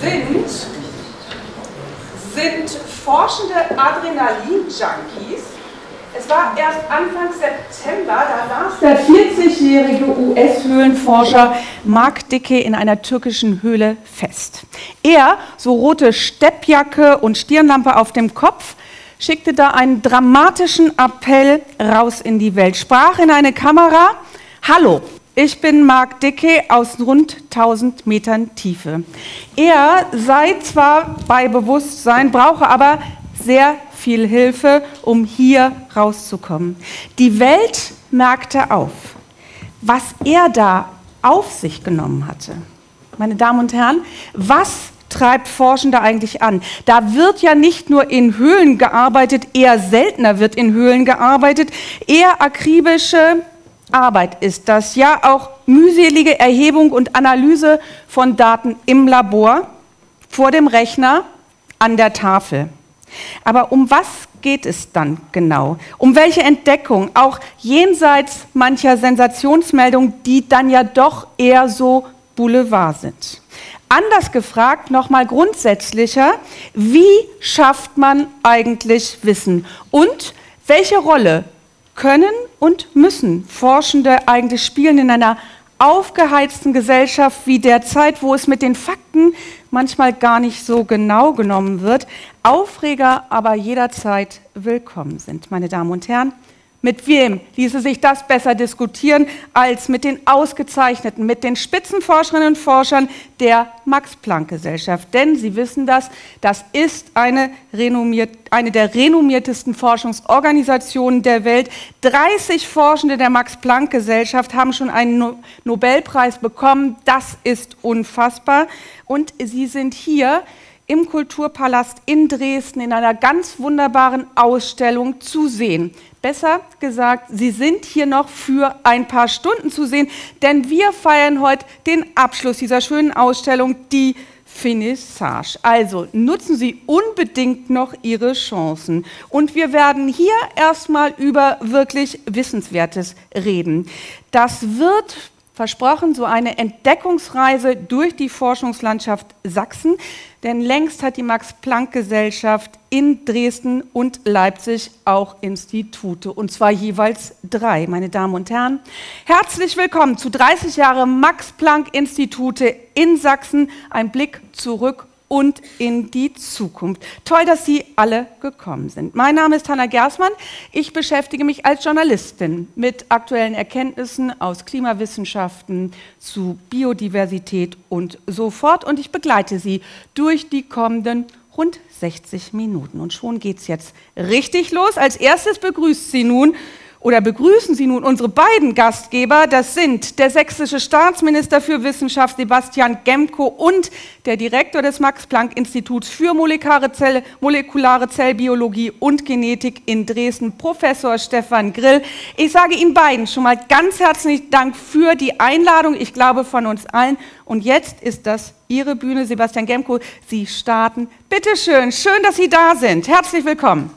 sind forschende Adrenalin-Junkies. Es war erst Anfang September, da las der 40-jährige US-Höhlenforscher Mark Dicke in einer türkischen Höhle fest. Er, so rote Steppjacke und Stirnlampe auf dem Kopf, schickte da einen dramatischen Appell raus in die Welt, sprach in eine Kamera: Hallo, ich bin Mark Dicke aus rund 1000 Metern Tiefe. Er sei zwar bei Bewusstsein, brauche aber sehr viel Hilfe, um hier rauszukommen. Die Welt merkte auf, was er da auf sich genommen hatte. Meine Damen und Herren, was treibt Forschende eigentlich an? Da wird ja nicht nur in Höhlen gearbeitet, eher seltener wird in Höhlen gearbeitet, eher akribische Arbeit ist das, ja auch mühselige Erhebung und Analyse von Daten im Labor, vor dem Rechner, an der Tafel. Aber um was geht es dann genau? Um welche Entdeckung, auch jenseits mancher Sensationsmeldungen, die dann ja doch eher so Boulevard sind? Anders gefragt, nochmal grundsätzlicher: Wie schafft man eigentlich Wissen? Und welche Rolle können und müssen Forschende eigentlich spielen in einer aufgeheizten Gesellschaft wie derzeit, wo es mit den Fakten manchmal gar nicht so genau genommen wird, Aufreger aber jederzeit willkommen sind? Meine Damen und Herren, mit wem ließe sich das besser diskutieren als mit den Ausgezeichneten, mit den Spitzenforscherinnen und Forschern der Max-Planck-Gesellschaft? Denn Sie wissen das ist eine der renommiertesten Forschungsorganisationen der Welt. 30 Forschende der Max-Planck-Gesellschaft haben schon einen Nobelpreis bekommen. Das ist unfassbar. Und sie sind hier im Kulturpalast in Dresden in einer ganz wunderbaren Ausstellung zu sehen. Besser gesagt, sie sind hier noch für ein paar Stunden zu sehen, denn wir feiern heute den Abschluss dieser schönen Ausstellung, die Finissage. Also nutzen Sie unbedingt noch Ihre Chancen. Und wir werden hier erstmal über wirklich Wissenswertes reden. Das wird versprochen, so eine Entdeckungsreise durch die Forschungslandschaft Sachsen, denn längst hat die Max-Planck-Gesellschaft in Dresden und Leipzig auch Institute, und zwar jeweils 3. Meine Damen und Herren, herzlich willkommen zu 30 Jahre Max-Planck-Institute in Sachsen, ein Blick zurück und in die Zukunft. Toll, dass Sie alle gekommen sind. Mein Name ist Hanna Gersmann. Ich beschäftige mich als Journalistin mit aktuellen Erkenntnissen aus Klimawissenschaften zu Biodiversität und so fort. Und ich begleite Sie durch die kommenden rund 60 Minuten. Und schon geht es jetzt richtig los. Als erstes begrüßen Sie nun unsere beiden Gastgeber. Das sind der sächsische Staatsminister für Wissenschaft Sebastian Gemko und der Direktor des Max-Planck-Instituts für molekulare Zellbiologie und Genetik in Dresden, Professor Stefan Grill. Ich sage Ihnen beiden schon mal ganz herzlichen Dank für die Einladung, ich glaube von uns allen. Und jetzt ist das Ihre Bühne, Sebastian Gemko. Sie starten. Bitte schön, schön, dass Sie da sind. Herzlich willkommen.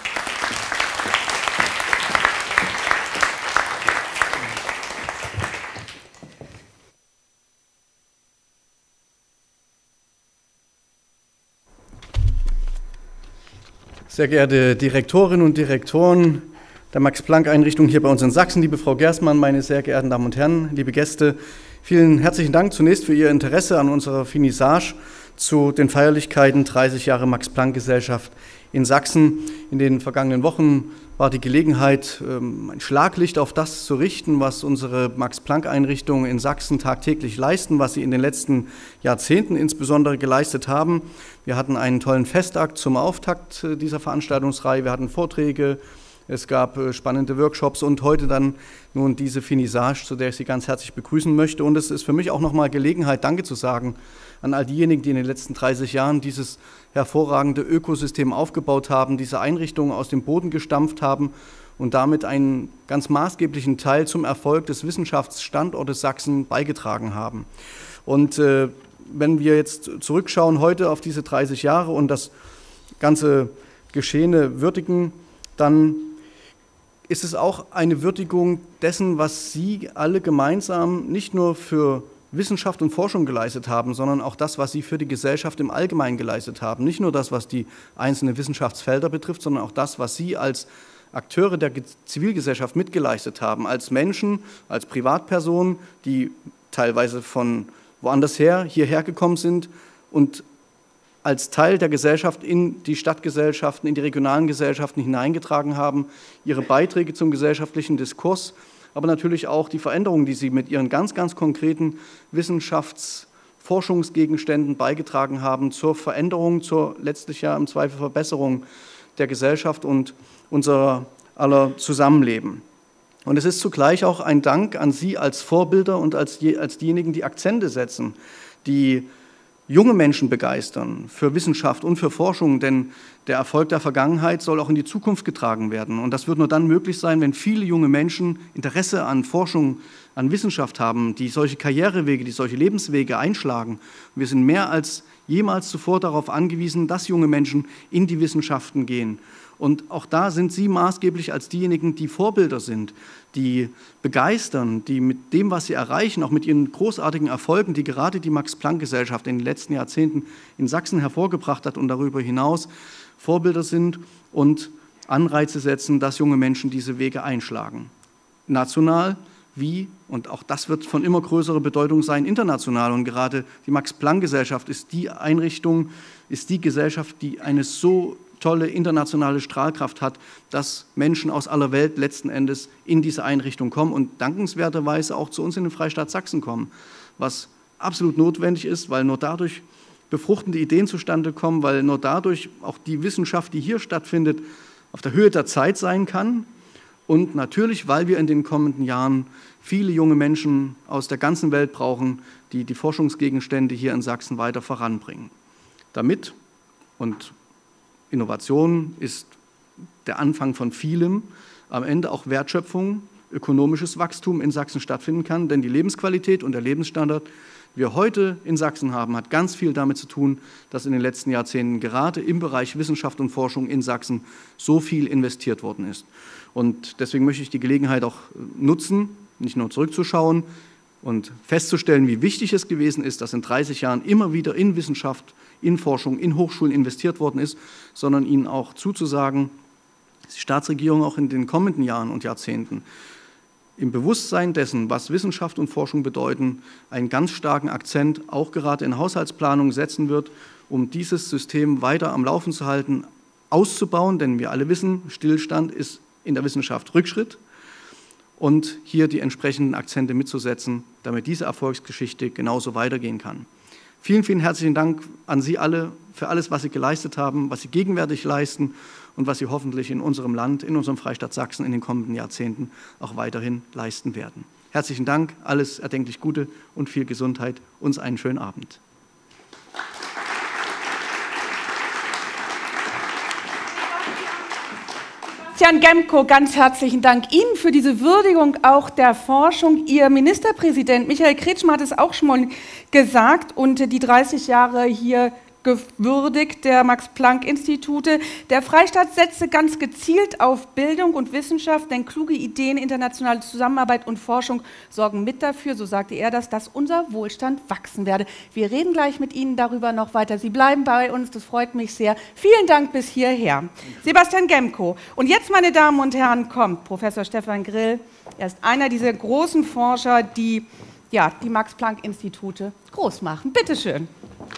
Sehr geehrte Direktorinnen und Direktoren der Max-Planck-Einrichtung hier bei uns in Sachsen, liebe Frau Gersmann, meine sehr geehrten Damen und Herren, liebe Gäste, vielen herzlichen Dank zunächst für Ihr Interesse an unserer Finissage zu den Feierlichkeiten 30 Jahre Max-Planck-Gesellschaft in Sachsen. In den vergangenen Wochen war die Gelegenheit, ein Schlaglicht auf das zu richten, was unsere Max-Planck-Einrichtungen in Sachsen tagtäglich leisten, was sie in den letzten Jahrzehnten insbesondere geleistet haben. Wir hatten einen tollen Festakt zum Auftakt dieser Veranstaltungsreihe, wir hatten Vorträge, es gab spannende Workshops und heute dann nun diese Finissage, zu der ich Sie ganz herzlich begrüßen möchte. Und es ist für mich auch nochmal Gelegenheit, Danke zu sagen an all diejenigen, die in den letzten 30 Jahren dieses hervorragende Ökosystem aufgebaut haben, diese Einrichtungen aus dem Boden gestampft haben und damit einen ganz maßgeblichen Teil zum Erfolg des Wissenschaftsstandortes Sachsen beigetragen haben. Und wenn wir jetzt zurückschauen heute auf diese 30 Jahre und das ganze Geschehene würdigen, dann ist es auch eine Würdigung dessen, was Sie alle gemeinsam nicht nur für Wissenschaft und Forschung geleistet haben, sondern auch das, was sie für die Gesellschaft im Allgemeinen geleistet haben. Nicht nur das, was die einzelnen Wissenschaftsfelder betrifft, sondern auch das, was sie als Akteure der Zivilgesellschaft mitgeleistet haben, als Menschen, als Privatpersonen, die teilweise von woanders hierher gekommen sind und als Teil der Gesellschaft in die Stadtgesellschaften, in die regionalen Gesellschaften hineingetragen haben, ihre Beiträge zum gesellschaftlichen Diskurs, aber natürlich auch die Veränderungen, die sie mit ihren ganz, ganz konkreten Wissenschaftsforschungsgegenständen beigetragen haben zur Veränderung, zur letztlich ja im Zweifel Verbesserung der Gesellschaft und unser aller Zusammenleben. Und es ist zugleich auch ein Dank an Sie als Vorbilder und als diejenigen, die Akzente setzen, die junge Menschen begeistern für Wissenschaft und für Forschung, denn der Erfolg der Vergangenheit soll auch in die Zukunft getragen werden. Und das wird nur dann möglich sein, wenn viele junge Menschen Interesse an Forschung, an Wissenschaft haben, die solche Karrierewege, die solche Lebenswege einschlagen. Und wir sind mehr als jemals zuvor darauf angewiesen, dass junge Menschen in die Wissenschaften gehen. Und auch da sind Sie maßgeblich als diejenigen, die Vorbilder sind, die begeistern, die mit dem, was sie erreichen, auch mit ihren großartigen Erfolgen, die gerade die Max-Planck-Gesellschaft in den letzten Jahrzehnten in Sachsen hervorgebracht hat und darüber hinaus Vorbilder sind und Anreize setzen, dass junge Menschen diese Wege einschlagen. National wie, und auch das wird von immer größerer Bedeutung sein, international. Und gerade die Max-Planck-Gesellschaft ist die Einrichtung, ist die Gesellschaft, die eine so tolle internationale Strahlkraft hat, dass Menschen aus aller Welt letzten Endes in diese Einrichtung kommen und dankenswerterweise auch zu uns in den Freistaat Sachsen kommen, was absolut notwendig ist, weil nur dadurch befruchtende Ideen zustande kommen, weil nur dadurch auch die Wissenschaft, die hier stattfindet, auf der Höhe der Zeit sein kann und natürlich, weil wir in den kommenden Jahren viele junge Menschen aus der ganzen Welt brauchen, die die Forschungsgegenstände hier in Sachsen weiter voranbringen. Damit und Innovation ist der Anfang von vielem, am Ende auch Wertschöpfung, ökonomisches Wachstum in Sachsen stattfinden kann, denn die Lebensqualität und der Lebensstandard, die wir heute in Sachsen haben, hat ganz viel damit zu tun, dass in den letzten Jahrzehnten gerade im Bereich Wissenschaft und Forschung in Sachsen so viel investiert worden ist. Und deswegen möchte ich die Gelegenheit auch nutzen, nicht nur zurückzuschauen und festzustellen, wie wichtig es gewesen ist, dass in 30 Jahren immer wieder in Wissenschaft, in Forschung, in Hochschulen investiert worden ist, sondern Ihnen auch zuzusagen, dass die Staatsregierung auch in den kommenden Jahren und Jahrzehnten im Bewusstsein dessen, was Wissenschaft und Forschung bedeuten, einen ganz starken Akzent auch gerade in Haushaltsplanung setzen wird, um dieses System weiter am Laufen zu halten, auszubauen, denn wir alle wissen, Stillstand ist in der Wissenschaft Rückschritt, und hier die entsprechenden Akzente mitzusetzen, damit diese Erfolgsgeschichte genauso weitergehen kann. Vielen, vielen herzlichen Dank an Sie alle für alles, was Sie geleistet haben, was Sie gegenwärtig leisten und was Sie hoffentlich in unserem Land, in unserem Freistaat Sachsen in den kommenden Jahrzehnten auch weiterhin leisten werden. Herzlichen Dank, alles erdenklich Gute und viel Gesundheit. Uns einen schönen Abend. Sebastian Gemko, ganz herzlichen Dank Ihnen für diese Würdigung auch der Forschung. Ihr Ministerpräsident Michael Kretschmer hat es auch schon mal gesagt und die 30 Jahre hier gewürdigt der Max-Planck-Institute. Der Freistaat setzte ganz gezielt auf Bildung und Wissenschaft, denn kluge Ideen, internationale Zusammenarbeit und Forschung sorgen mit dafür, so sagte er das, dass unser Wohlstand wachsen werde. Wir reden gleich mit Ihnen darüber noch weiter. Sie bleiben bei uns, das freut mich sehr. Vielen Dank bis hierher. Sebastian Gemko. Und jetzt, meine Damen und Herren, kommt Professor Stefan Grill. Er ist einer dieser großen Forscher, die die Max-Planck-Institute groß machen. Bitte schön.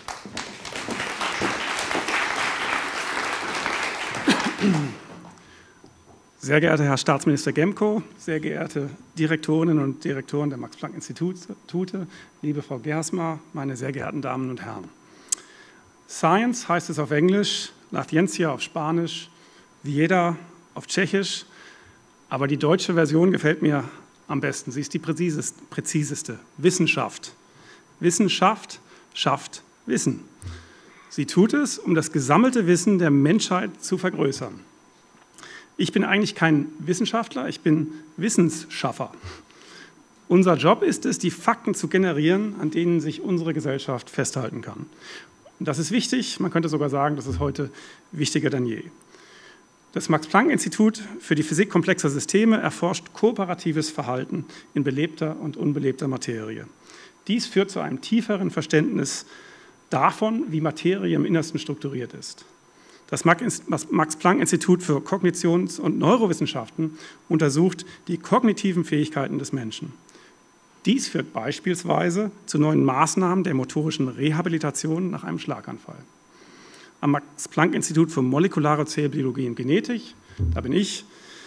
Sehr geehrter Herr Staatsminister Gemko, sehr geehrte Direktorinnen und Direktoren der Max-Planck-Institute, liebe Frau Gersma, meine sehr geehrten Damen und Herren. Science heißt es auf Englisch, La Ciencia auf Spanisch, Vieda auf Tschechisch, aber die deutsche Version gefällt mir am besten. Sie ist die präziseste. Wissenschaft. Wissenschaft schafft Wissen. Sie tut es, um das gesammelte Wissen der Menschheit zu vergrößern. Ich bin eigentlich kein Wissenschaftler, ich bin Wissensschaffer. Unser Job ist es, die Fakten zu generieren, an denen sich unsere Gesellschaft festhalten kann. Und das ist wichtig, man könnte sogar sagen, das ist heute wichtiger denn je. Das Max-Planck-Institut für die Physik komplexer Systeme erforscht kooperatives Verhalten in belebter und unbelebter Materie. Dies führt zu einem tieferen Verständnis davon, wie Materie im Innersten strukturiert ist. Das Max-Planck-Institut für Kognitions- und Neurowissenschaften untersucht die kognitiven Fähigkeiten des Menschen. Dies führt beispielsweise zu neuen Maßnahmen der motorischen Rehabilitation nach einem Schlaganfall. Am Max-Planck-Institut für molekulare Zellbiologie und Genetik, da bin ich,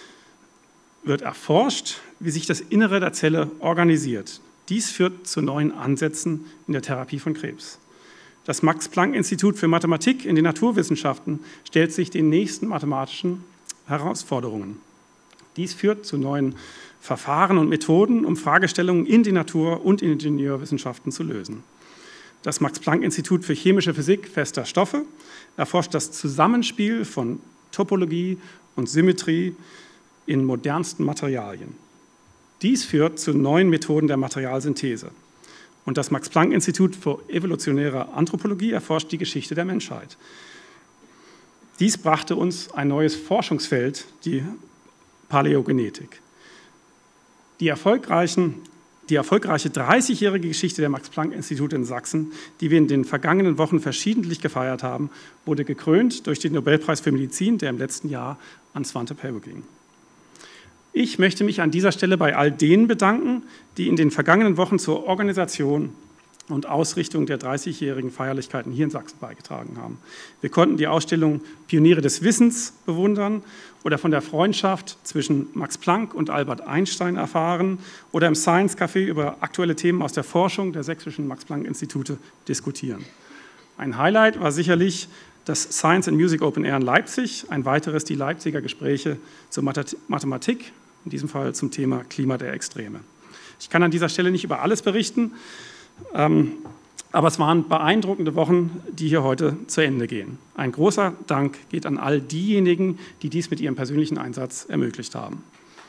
wird erforscht, wie sich das Innere der Zelle organisiert. Dies führt zu neuen Ansätzen in der Therapie von Krebs. Das Max-Planck-Institut für Mathematik in den Naturwissenschaften stellt sich den nächsten mathematischen Herausforderungen. Dies führt zu neuen Verfahren und Methoden, um Fragestellungen in die Natur- und Ingenieurwissenschaften zu lösen. Das Max-Planck-Institut für chemische Physik fester Stoffe erforscht das Zusammenspiel von Topologie und Symmetrie in modernsten Materialien. Dies führt zu neuen Methoden der Materialsynthese. Und das Max-Planck-Institut für evolutionäre Anthropologie erforscht die Geschichte der Menschheit. Dies brachte uns ein neues Forschungsfeld, die Paläogenetik. Die erfolgreiche 30-jährige Geschichte der Max-Planck-Institute in Sachsen, die wir in den vergangenen Wochen verschiedentlich gefeiert haben, wurde gekrönt durch den Nobelpreis für Medizin, der im letzten Jahr an Svante Pääbo ging. Ich möchte mich an dieser Stelle bei all denen bedanken, die in den vergangenen Wochen zur Organisation und Ausrichtung der 30-jährigen Feierlichkeiten hier in Sachsen beigetragen haben. Wir konnten die Ausstellung Pioniere des Wissens bewundern oder von der Freundschaft zwischen Max Planck und Albert Einstein erfahren oder im Science Café über aktuelle Themen aus der Forschung der sächsischen Max-Planck-Institute diskutieren. Ein Highlight war sicherlich das Science and Music Open Air in Leipzig, ein weiteres die Leipziger Gespräche zur Mathematik, in diesem Fall zum Thema Klima der Extreme. Ich kann an dieser Stelle nicht über alles berichten, aber es waren beeindruckende Wochen, die hier heute zu Ende gehen. Ein großer Dank geht an all diejenigen, die dies mit ihrem persönlichen Einsatz ermöglicht haben.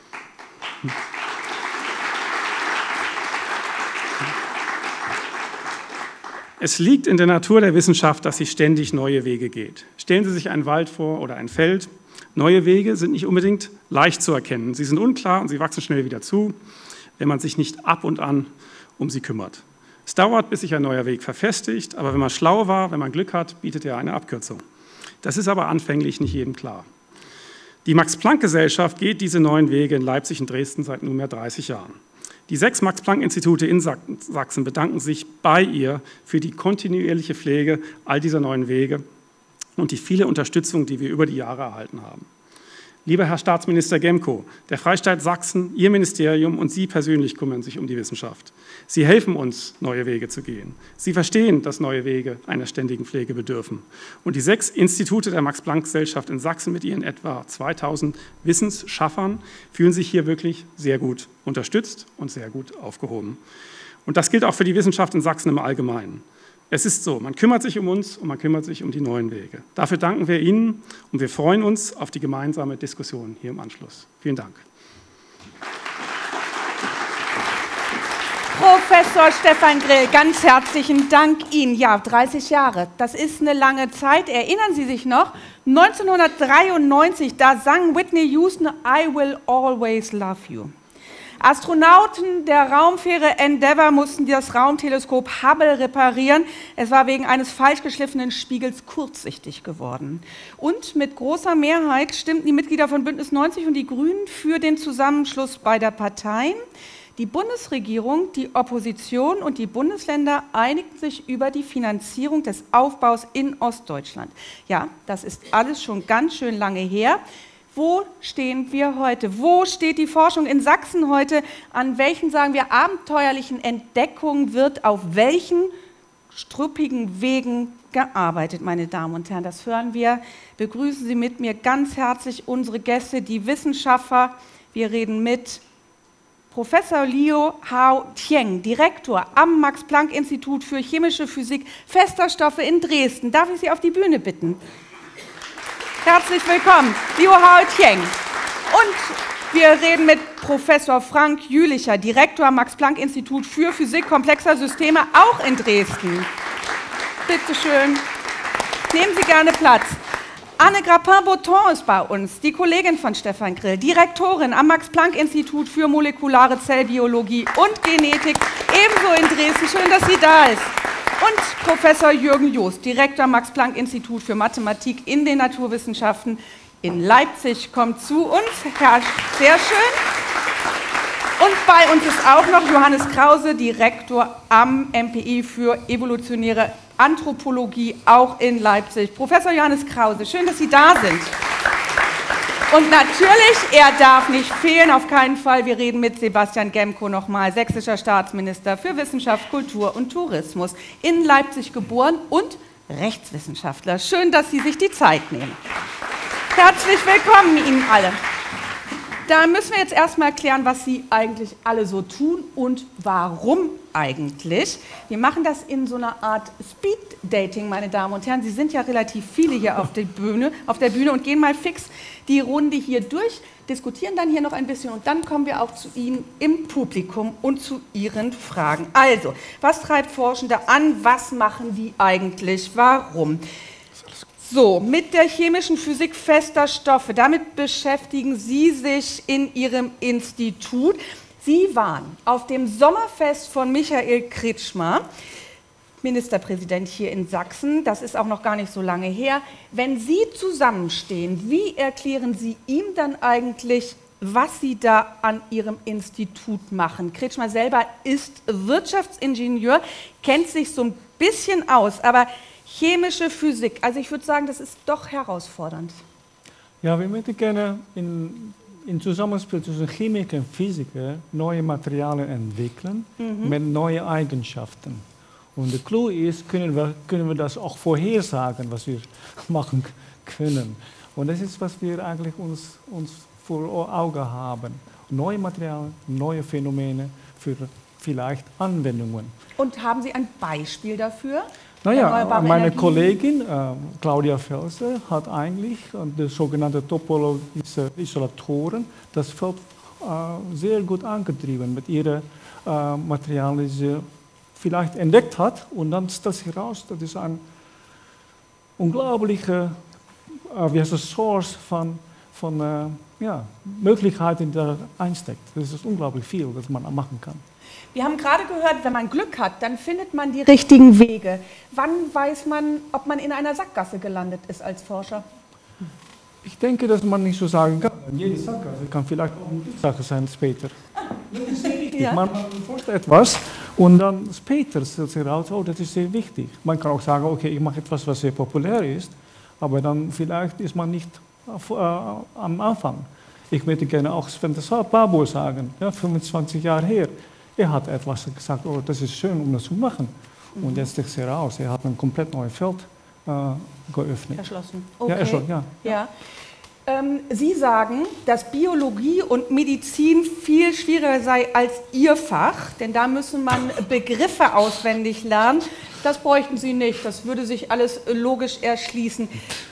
Es liegt in der Natur der Wissenschaft, dass sie ständig neue Wege geht. Stellen Sie sich einen Wald vor oder ein Feld. Neue Wege sind nicht unbedingt leicht zu erkennen. Sie sind unklar und sie wachsen schnell wieder zu, wenn man sich nicht ab und an um sie kümmert. Es dauert, bis sich ein neuer Weg verfestigt, aber wenn man schlau war, wenn man Glück hat, bietet er eine Abkürzung. Das ist aber anfänglich nicht jedem klar. Die Max-Planck-Gesellschaft geht diese neuen Wege in Leipzig und Dresden seit nunmehr 30 Jahren. Die 6 Max-Planck-Institute in Sachsen bedanken sich bei ihr für die kontinuierliche Pflege all dieser neuen Wege und die viele Unterstützung, die wir über die Jahre erhalten haben. Lieber Herr Staatsminister Gemko, der Freistaat Sachsen, Ihr Ministerium und Sie persönlich kümmern sich um die Wissenschaft. Sie helfen uns, neue Wege zu gehen. Sie verstehen, dass neue Wege einer ständigen Pflege bedürfen. Und die 6 Institute der Max-Planck-Gesellschaft in Sachsen mit ihren etwa 2000 Wissensschaffern fühlen sich hier wirklich sehr gut unterstützt und sehr gut aufgehoben. Und das gilt auch für die Wissenschaft in Sachsen im Allgemeinen. Es ist so, man kümmert sich um uns und man kümmert sich um die neuen Wege. Dafür danken wir Ihnen und wir freuen uns auf die gemeinsame Diskussion hier im Anschluss. Vielen Dank. Professor Stefan Grill, ganz herzlichen Dank Ihnen. Ja, 30 Jahre, das ist eine lange Zeit. Erinnern Sie sich noch? 1993, da sang Whitney Houston, I will always love you. Astronauten der Raumfähre Endeavour mussten das Raumteleskop Hubble reparieren. Es war wegen eines falsch geschliffenen Spiegels kurzsichtig geworden. Und mit großer Mehrheit stimmten die Mitglieder von Bündnis 90 und die Grünen für den Zusammenschluss beider Parteien. Die Bundesregierung, die Opposition und die Bundesländer einigten sich über die Finanzierung des Aufbaus in Ostdeutschland. Ja, das ist alles schon ganz schön lange her. Wo stehen wir heute? Wo steht die Forschung in Sachsen heute? An welchen, sagen wir, abenteuerlichen Entdeckungen wird auf welchen struppigen Wegen gearbeitet, meine Damen und Herren? Das hören wir. Begrüßen Sie mit mir ganz herzlich unsere Gäste, die Wissenschaftler. Wir reden mit Professor Liu Hao Tieng, Direktor am Max-Planck-Institut für chemische Physik fester Stoffe in Dresden. Darf ich Sie auf die Bühne bitten? Herzlich willkommen, Liu Hao Tieng. Und wir reden mit Professor Frank Jülicher, Direktor am Max-Planck-Institut für Physik komplexer Systeme, auch in Dresden. Bitte schön, nehmen Sie gerne Platz. Anne Grappin-Botton ist bei uns, die Kollegin von Stefan Grill, Direktorin am Max-Planck-Institut für molekulare Zellbiologie und Genetik Ebenso in Dresden, schön, dass sie da ist. Und Professor Jürgen Joost, Direktor Max-Planck-Institut für Mathematik in den Naturwissenschaften in Leipzig, kommt zu uns. Sehr schön. Und bei uns ist auch noch Johannes Krause, Direktor am MPI für evolutionäre Anthropologie, auch in Leipzig. Professor Johannes Krause, schön, dass Sie da sind. Und natürlich, er darf nicht fehlen, auf keinen Fall. Wir reden mit Sebastian Gemko nochmal, sächsischer Staatsminister für Wissenschaft, Kultur und Tourismus, in Leipzig geboren und Rechtswissenschaftler. Schön, dass Sie sich die Zeit nehmen. Herzlich willkommen Ihnen alle. Da müssen wir jetzt erstmal klären, was Sie eigentlich alle so tun und warum eigentlich. Wir machen das in so einer Art Speed-Dating, meine Damen und Herren. Sie sind ja relativ viele hier auf der Bühne und gehen mal fix die Runde hier durch, diskutieren dann hier noch ein bisschen und dann kommen wir auch zu Ihnen im Publikum und zu Ihren Fragen. Also, was treibt Forschende an? Was machen die eigentlich? Warum? So, mit der chemischen Physik fester Stoffe, damit beschäftigen Sie sich in Ihrem Institut. Sie waren auf dem Sommerfest von Michael Kretschmer, Ministerpräsident hier in Sachsen, das ist auch noch gar nicht so lange her. Wenn Sie zusammenstehen, wie erklären Sie ihm dann eigentlich, was Sie da an Ihrem Institut machen? Kretschmer selber ist Wirtschaftsingenieur, kennt sich so ein bisschen aus, aber chemische Physik, also ich würde sagen, das ist doch herausfordernd. Ja, wir möchten gerne in Zusammenspiel zwischen Chemiker und Physiker neue Materialien entwickeln mit neuen Eigenschaften. Und der Clou ist, können wir das auch vorhersagen, was wir machen können. Und das ist, was wir eigentlich uns vor Augen haben. Neue Materialien, neue Phänomene für vielleicht Anwendungen. Und haben Sie ein Beispiel dafür? Naja, meine Kollegin Claudia Felser hat eigentlich die sogenannten topologische Isolatoren das Feld sehr gut angetrieben mit ihren Materialien, die sie vielleicht entdeckt hat. Und dann stellt sich heraus, das ist ein unglaublicher Source von Möglichkeiten, die da einsteckt. Das ist unglaublich viel, was man machen kann. Wir haben gerade gehört, wenn man Glück hat, dann findet man die richtigen Wege. Wann weiß man, ob man in einer Sackgasse gelandet ist als Forscher? Ich denke, dass man nicht so sagen kann. Jede Sackgasse kann vielleicht auch eine Sache sein später. Das ist sehr wichtig. Ja. Man forscht etwas und dann später stellt sich heraus, oh, das ist sehr wichtig. Man kann auch sagen, okay, ich mache etwas, was sehr populär ist, aber dann vielleicht ist man nicht am Anfang. Ich möchte gerne auch Sven Pabo sagen, ja, 25 Jahre her. Er hat etwas gesagt, oh, das ist schön, um das zu machen. Und jetzt stellt sich heraus, er hat ein komplett neues Feld geöffnet. Erschlossen. Okay. Ja, erschlossen, ja. Ja. Sie sagen, dass Biologie und Medizin viel schwieriger sei als Ihr Fach, denn da müsse man Begriffe auswendig lernen. Das bräuchten Sie nicht, das würde sich alles logisch erschließen.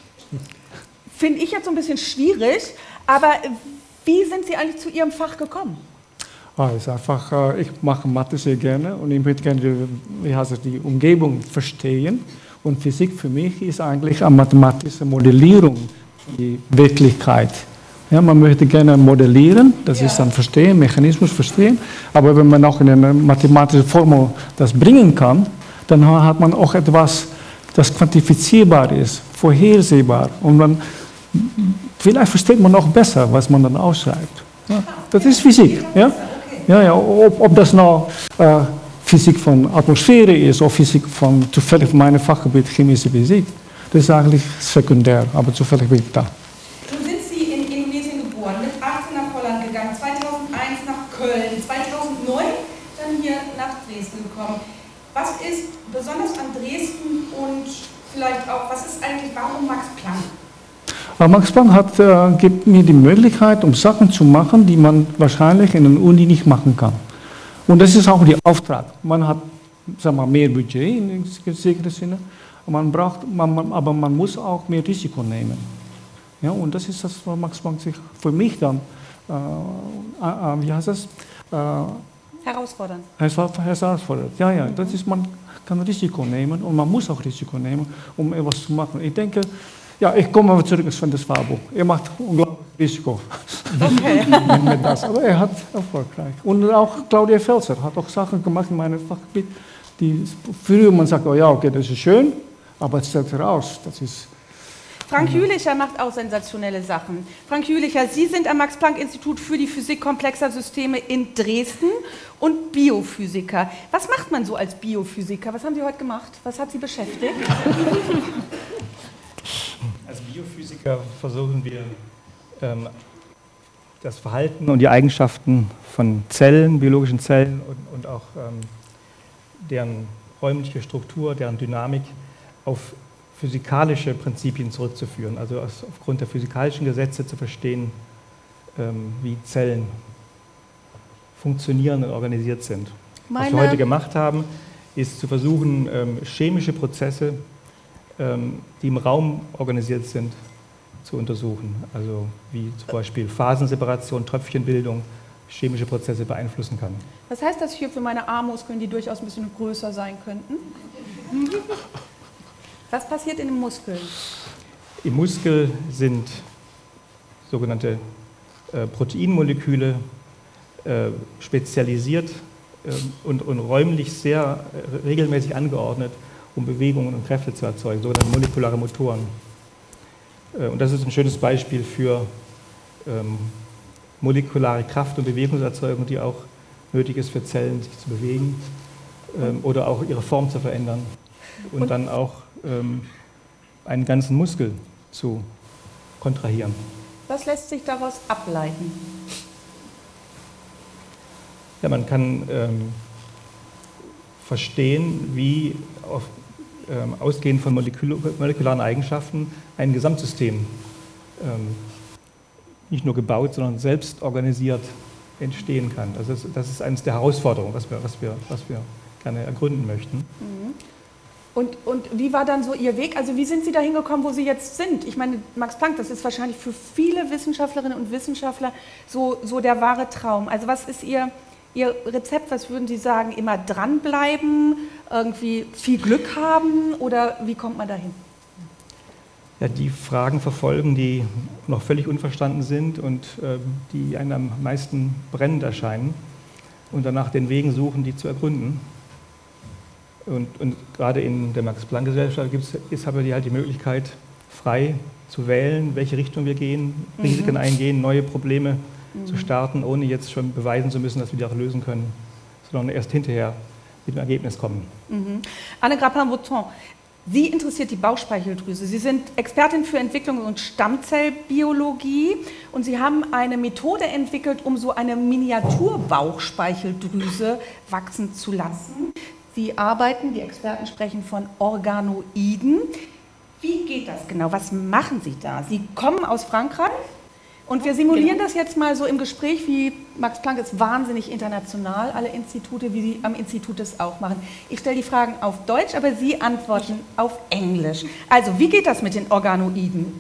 Finde ich jetzt so ein bisschen schwierig, aber wie sind Sie eigentlich zu Ihrem Fach gekommen? Ist einfach, ich mache Mathe sehr gerne und ich möchte gerne die Umgebung verstehen. Und Physik für mich ist eigentlich eine mathematische Modellierung die Wirklichkeit. Ja, man möchte gerne modellieren, das ist dann verstehen, Mechanismus verstehen, aber wenn man auch in eine mathematische Formel das bringen kann, dann hat man auch etwas, das quantifizierbar ist, vorhersehbar und dann vielleicht versteht man auch besser, was man dann ausschreibt. Ja, das ist Physik. Ja? Ja, ob das noch Physik von Atmosphäre ist oder Physik von zufällig meinem Fachgebiet chemische Physik, das ist eigentlich sekundär, aber zufällig bin ich da. Nun sind Sie in Indonesien geboren, mit 18 nach Holland gegangen, 2001 nach Köln, 2009 dann hier nach Dresden gekommen. Was ist besonders an Dresden und vielleicht auch, was ist eigentlich, warum Max Planck? Max Planck gibt mir die Möglichkeit, um Sachen zu machen, die man wahrscheinlich in der Uni nicht machen kann. Und das ist auch der Auftrag. Man hat, sagen wir, mehr Budget in gewissen Sinne, aber man muss auch mehr Risiko nehmen. Ja, und das ist das, was Max Planck sich für mich dann, wie heißt das? Herausfordern. Herausfordert. Ja, das ist, man kann Risiko nehmen und man muss auch Risiko nehmen, um etwas zu machen. Ich denke, ja, ich komme mal zurück zu Sven Pabo. Er macht unglaublich Risiko. Okay. mit das. Aber er hat erfolgreich. Und auch Claudia Felser hat auch Sachen gemacht in meinem Fachgebiet, die früher man sagt, oh ja, okay, das ist schön, aber es stellt heraus, das ist... Frank Jülicher macht auch sensationelle Sachen. Frank Jülicher, Sie sind am Max-Planck-Institut für die Physik komplexer Systeme in Dresden und Biophysiker. Was macht man so als Biophysiker? Was haben Sie heute gemacht? Was hat Sie beschäftigt? Als Biophysiker versuchen wir, das Verhalten und die Eigenschaften von Zellen, biologischen Zellen und auch deren räumliche Struktur, deren Dynamik auf physikalische Prinzipien zurückzuführen, also aufgrund der physikalischen Gesetze zu verstehen, wie Zellen funktionieren und organisiert sind. Was wir heute gemacht haben, ist zu versuchen, chemische Prozesse, die im Raum organisiert sind, zu untersuchen. Also wie zum Beispiel Phasenseparation, Tröpfchenbildung, chemische Prozesse beeinflussen kann. Was heißt das hier für meine Armmuskeln, die durchaus ein bisschen größer sein könnten? Was passiert in den Muskeln? Im Muskel sind sogenannte Proteinmoleküle spezialisiert und räumlich sehr regelmäßig angeordnet, um Bewegungen und Kräfte zu erzeugen, sogenannte molekulare Motoren. Und das ist ein schönes Beispiel für molekulare Kraft- und Bewegungserzeugung, die auch nötig ist für Zellen, sich zu bewegen oder auch ihre Form zu verändern und dann auch einen ganzen Muskel zu kontrahieren. Was lässt sich daraus ableiten? Ja, man kann verstehen, wie ausgehend von molekularen Eigenschaften ein Gesamtsystem nicht nur gebaut, sondern selbst organisiert entstehen kann. Also das ist eines der Herausforderungen, was wir gerne ergründen möchten. Mhm. Und wie war dann so Ihr Weg? Also wie sind Sie dahin gekommen, wo Sie jetzt sind? Ich meine, Max Planck, das ist wahrscheinlich für viele Wissenschaftlerinnen und Wissenschaftler so der wahre Traum. Also was ist Ihr Rezept? Was würden Sie sagen? Immer dranbleiben, irgendwie viel Glück haben oder wie kommt man dahin? Ja, die Fragen verfolgen, die noch völlig unverstanden sind und die einem am meisten brennend erscheinen und danach den Wegen suchen, die zu ergründen. Und gerade in der Max-Planck-Gesellschaft haben wir halt die Möglichkeit, frei zu wählen, welche Richtung wir gehen, Risiken eingehen, neue Probleme zu starten, ohne jetzt schon beweisen zu müssen, dass wir die auch lösen können, sondern erst hinterher mit dem Ergebnis kommen. Anne Grappin-Botton, Sie interessiert die Bauchspeicheldrüse. Sie sind Expertin für Entwicklung und Stammzellbiologie und Sie haben eine Methode entwickelt, um so eine Miniatur-Bauchspeicheldrüse wachsen zu lassen. Sie arbeiten, die Experten sprechen von Organoiden. Wie geht das genau? Was machen Sie da? Sie kommen aus Frankreich und wir simulieren das jetzt mal so im Gespräch, wie Max Planck ist wahnsinnig international, alle Institute, wie Sie am Institut es auch machen. Ich stelle die Fragen auf Deutsch, aber Sie antworten auf Englisch. Also, wie geht das mit den Organoiden?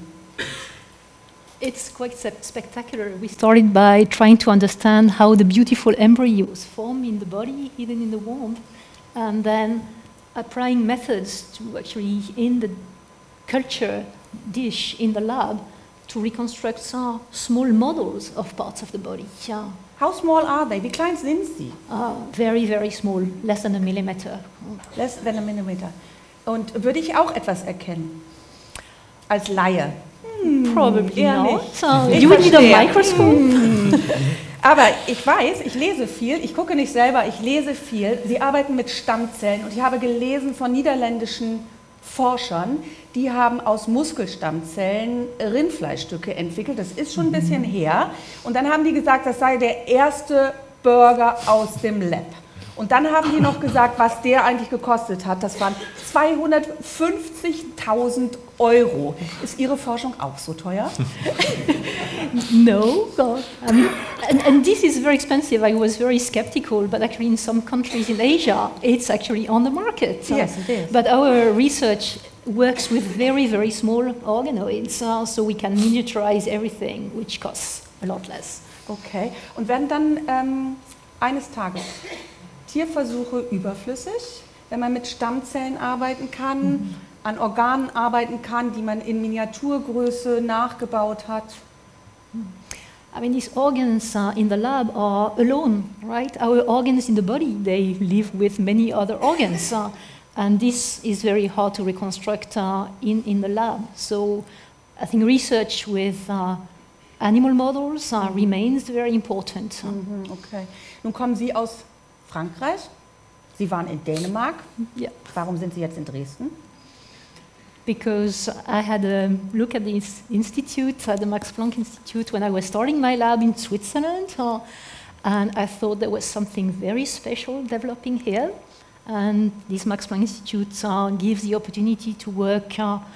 It's quite spectacular. We started by trying to understand how the beautiful embryos form in the body, hidden in the womb, and then applying methods to actually, in the culture dish in the lab, to reconstruct some small models of parts of the body. Yeah. How small are they? Wie klein sind sie? Very, very small, less than a millimeter. Less than a millimeter. Und würde ich auch etwas erkennen? Als Laie? Probably not. Ich You would need a verstehe. microscope. Aber ich weiß, ich lese viel, ich gucke nicht selber, ich lese viel. Sie arbeiten mit Stammzellen und ich habe gelesen von niederländischen Forschern, die haben aus Muskelstammzellen Rindfleischstücke entwickelt. Das ist schon ein bisschen her. Und dann haben die gesagt, das sei der erste Burger aus dem Lab. Und dann haben die noch gesagt, was der eigentlich gekostet hat. Das waren 250.000 Euro. Ist Ihre Forschung auch so teuer? No, God. And this is very expensive. I was very skeptical, but actually in some countries in Asia, it's actually on the market. Yes, it is. But our research works with very, very small organoids, so we can miniaturize everything, which costs a lot less. Okay. Und werden dann eines Tages Tierversuche überflüssig, wenn man mit Stammzellen arbeiten kann, an Organen arbeiten kann, die man in Miniaturgröße nachgebaut hat? I mean, these organs in the lab are alone, right? Our organs in the body, they live with many other organs. And this is very hard to reconstruct in the lab. So I think research with animal models remains very important. Okay. Nun kommen Sie aus Frankreich. Sie waren in Dänemark. Yeah. Warum sind Sie jetzt in Dresden? Because I had a look at this institute, the Max Planck Institute, when I was starting my lab in Switzerland. And I thought there was something very special developing here. And this Max Planck Institute gives the opportunity to work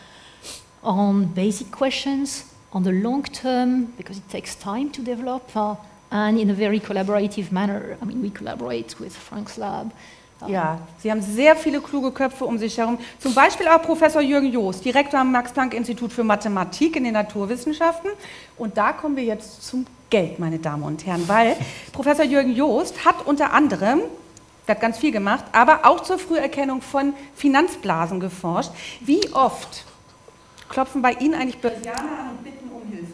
on basic questions, on the long term, because it takes time to develop, and in a very collaborative manner. I mean, we collaborate with Frank's lab. Ja, Sie haben sehr viele kluge Köpfe um sich herum. Zum Beispiel auch Professor Jürgen Joost, Direktor am Max-Planck-Institut für Mathematik in den Naturwissenschaften. Und da kommen wir jetzt zum Geld, meine Damen und Herren, weil Professor Jürgen Joost hat unter anderem, der hat ganz viel gemacht, aber auch zur Früherkennung von Finanzblasen geforscht. Wie oft klopfen bei Ihnen eigentlich Börsianer an und bitten um Hilfe?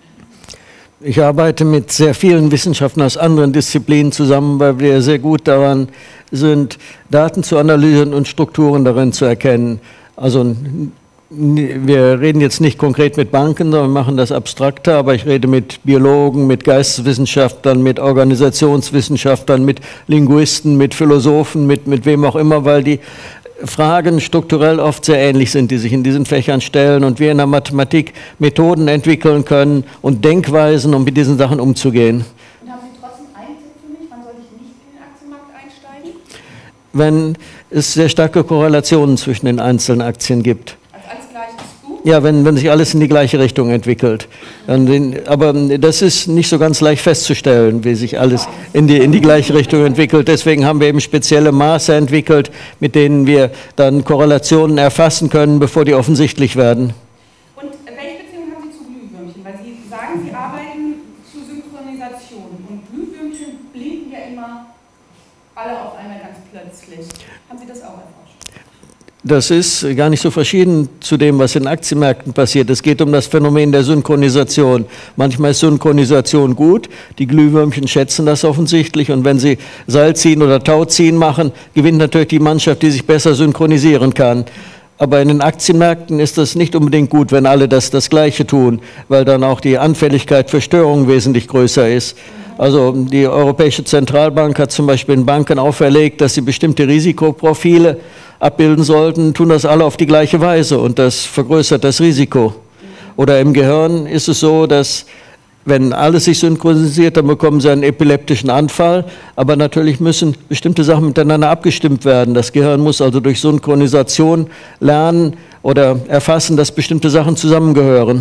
Ich arbeite mit sehr vielen Wissenschaftlern aus anderen Disziplinen zusammen, weil wir sehr gut daran sind, Daten zu analysieren und Strukturen darin zu erkennen. Also wir reden jetzt nicht konkret mit Banken, sondern machen das abstrakter, aber ich rede mit Biologen, mit Geisteswissenschaftlern, mit Organisationswissenschaftlern, mit Linguisten, mit Philosophen, mit wem auch immer, weil die Fragen strukturell oft sehr ähnlich sind, die sich in diesen Fächern stellen und wir in der Mathematik Methoden entwickeln können und Denkweisen, um mit diesen Sachen umzugehen. Und haben Sie trotzdem einen Tipp für mich? Wann soll ich nicht in den Aktienmarkt einsteigen? Wenn es sehr starke Korrelationen zwischen den einzelnen Aktien gibt. Also alles gleich ist gut? Ja, wenn sich alles in die gleiche Richtung entwickelt. Aber das ist nicht so ganz leicht festzustellen, wie sich alles in die gleiche Richtung entwickelt. Deswegen haben wir eben spezielle Maße entwickelt, mit denen wir dann Korrelationen erfassen können, bevor die offensichtlich werden. Und welche Beziehung haben Sie zu Glühwürmchen? Weil Sie sagen, Sie arbeiten zu Synchronisation. Und Glühwürmchen blinken ja immer alle auf einmal ganz plötzlich. Haben Sie das auch erforscht? Das ist gar nicht so verschieden zu dem, was in Aktienmärkten passiert. Es geht um das Phänomen der Synchronisation. Manchmal ist Synchronisation gut, die Glühwürmchen schätzen das offensichtlich und wenn sie Seilziehen oder Tauziehen machen, gewinnt natürlich die Mannschaft, die sich besser synchronisieren kann. Aber in den Aktienmärkten ist das nicht unbedingt gut, wenn alle das Gleiche tun, weil dann auch die Anfälligkeit für Störungen wesentlich größer ist. Also die Europäische Zentralbank hat zum Beispiel den Banken auferlegt, dass sie bestimmte Risikoprofile abbilden sollten, tun das alle auf die gleiche Weise und das vergrößert das Risiko. Oder im Gehirn ist es so, dass wenn alles sich synchronisiert, dann bekommen sie einen epileptischen Anfall, aber natürlich müssen bestimmte Sachen miteinander abgestimmt werden. Das Gehirn muss also durch Synchronisation lernen oder erfassen, dass bestimmte Sachen zusammengehören.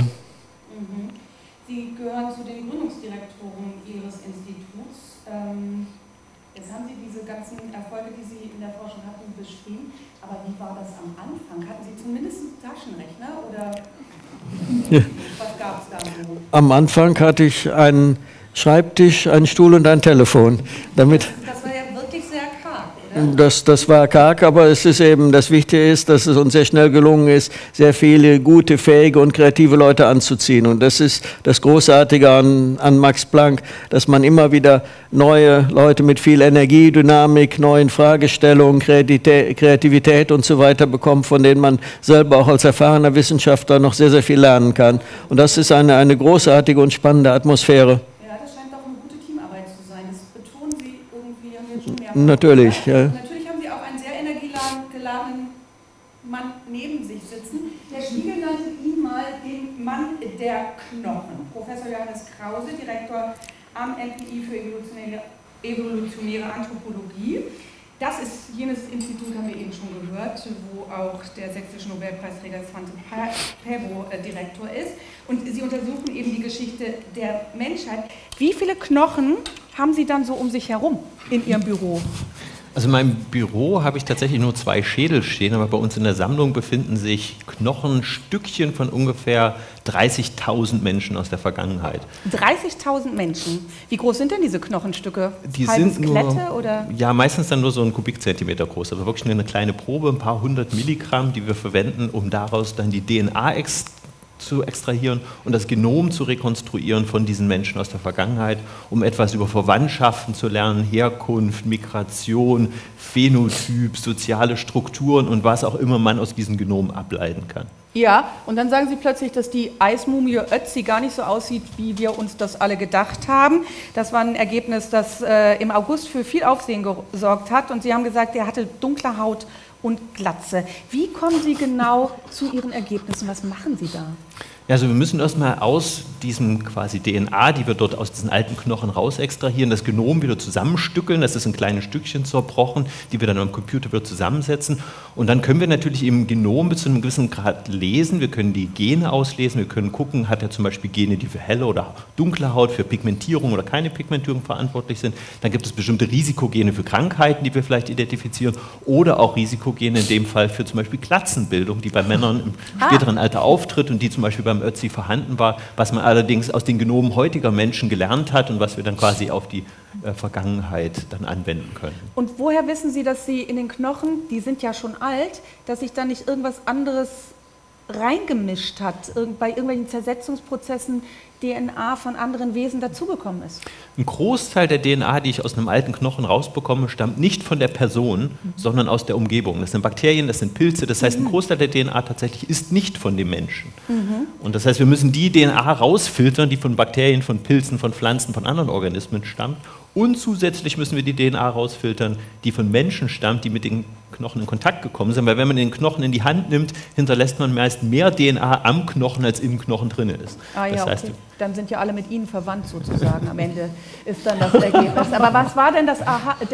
Sie gehören zu den Gründungsdirektoren Ihres Instituts. Jetzt haben Sie diese ganzen Erfolge, die Sie in der Forschung hatten, beschrieben. Aber wie war das am Anfang? Hatten Sie zumindest einen Taschenrechner oder was gab es da so? Am Anfang hatte ich einen Schreibtisch, einen Stuhl und ein Telefon. Das war ja wirklich sehr karg, oder? Das war karg, aber es ist eben, das Wichtige ist, dass es uns sehr schnell gelungen ist, sehr viele gute, fähige und kreative Leute anzuziehen. Und das ist das Großartige an Max Planck, dass man immer wieder neue Leute mit viel Energie, Dynamik, neuen Fragestellungen, Kreativität und so weiter bekommt, von denen man selber auch als erfahrener Wissenschaftler noch sehr, sehr viel lernen kann. Und das ist eine großartige und spannende Atmosphäre. Natürlich, ja. Natürlich haben Sie auch einen sehr energiegeladenen Mann neben sich sitzen. Der Spiegel nannte ihn mal den Mann der Knochen. Professor Johannes Krause, Direktor am MPI für evolutionäre Anthropologie. Das ist jenes Institut, haben wir eben schon gehört, wo auch der sächsische Nobelpreisträger Svante Pääbo Direktor ist. Und Sie untersuchen eben die Geschichte der Menschheit. Wie viele Knochen haben Sie dann so um sich herum in Ihrem Büro? Also in meinem Büro habe ich tatsächlich nur 2 Schädel stehen, aber bei uns in der Sammlung befinden sich Knochenstückchen von ungefähr 30.000 Menschen aus der Vergangenheit. 30.000 Menschen? Wie groß sind denn diese Knochenstücke? Die Halbe sind Skelette, oder? Ja, meistens dann nur so 1 Kubikzentimeter groß, also wirklich nur eine kleine Probe, ein paar 100 Milligramm, die wir verwenden, um daraus dann die DNA zu extrahieren und das Genom zu rekonstruieren von diesen Menschen aus der Vergangenheit, um etwas über Verwandtschaften zu lernen, Herkunft, Migration, Phänotyp, soziale Strukturen und was auch immer man aus diesem Genom ableiten kann. Ja, und dann sagen Sie plötzlich, dass die Eismumie Ötzi gar nicht so aussieht, wie wir uns das alle gedacht haben. Das war ein Ergebnis, das im August für viel Aufsehen gesorgt hat. Und Sie haben gesagt, er hatte dunkle Haut und Glatze. Wie kommen Sie genau zu Ihren Ergebnissen? Was machen Sie da? Ja, also wir müssen erstmal aus diesem quasi DNA, die wir dort aus diesen alten Knochen raus extrahieren, das Genom wieder zusammenstückeln, das ist in kleine Stückchen zerbrochen, die wir dann am Computer wieder zusammensetzen. Und dann können wir natürlich im Genom bis zu einem gewissen Grad lesen, wir können die Gene auslesen, wir können gucken, hat er zum Beispiel Gene, die für helle oder dunkle Haut, für Pigmentierung oder keine Pigmentierung verantwortlich sind. Dann gibt es bestimmte Risikogene für Krankheiten, die wir vielleicht identifizieren, oder auch Risikogene in dem Fall für zum Beispiel Glatzenbildung, die bei Männern im späteren Alter auftritt und die zum Beispiel beim Ötzi vorhanden war, was man allerdings aus den Genomen heutiger Menschen gelernt hat und was wir dann quasi auf die Vergangenheit dann anwenden können. Und woher wissen Sie, dass Sie in den Knochen, die sind ja schon alt, dass sich da nicht irgendwas anderes reingemischt hat, bei irgendwelchen Zersetzungsprozessen DNA von anderen Wesen dazugekommen ist? Ein Großteil der DNA, die ich aus einem alten Knochen rausbekomme, stammt nicht von der Person, sondern aus der Umgebung. Das sind Bakterien, das sind Pilze, das heißt, ein Großteil der DNA tatsächlich ist nicht von dem Menschen. Und das heißt, wir müssen die DNA rausfiltern, die von Bakterien, von Pilzen, von Pflanzen, von anderen Organismen stammt. Und zusätzlich müssen wir die DNA rausfiltern, die von Menschen stammt, die mit den Knochen in Kontakt gekommen sind. Weil wenn man den Knochen in die Hand nimmt, hinterlässt man meist mehr DNA am Knochen, als im Knochen drin ist. Ah ja, okay. Dann sind ja alle mit Ihnen verwandt sozusagen. Am Ende ist dann das Ergebnis. Aber was war denn das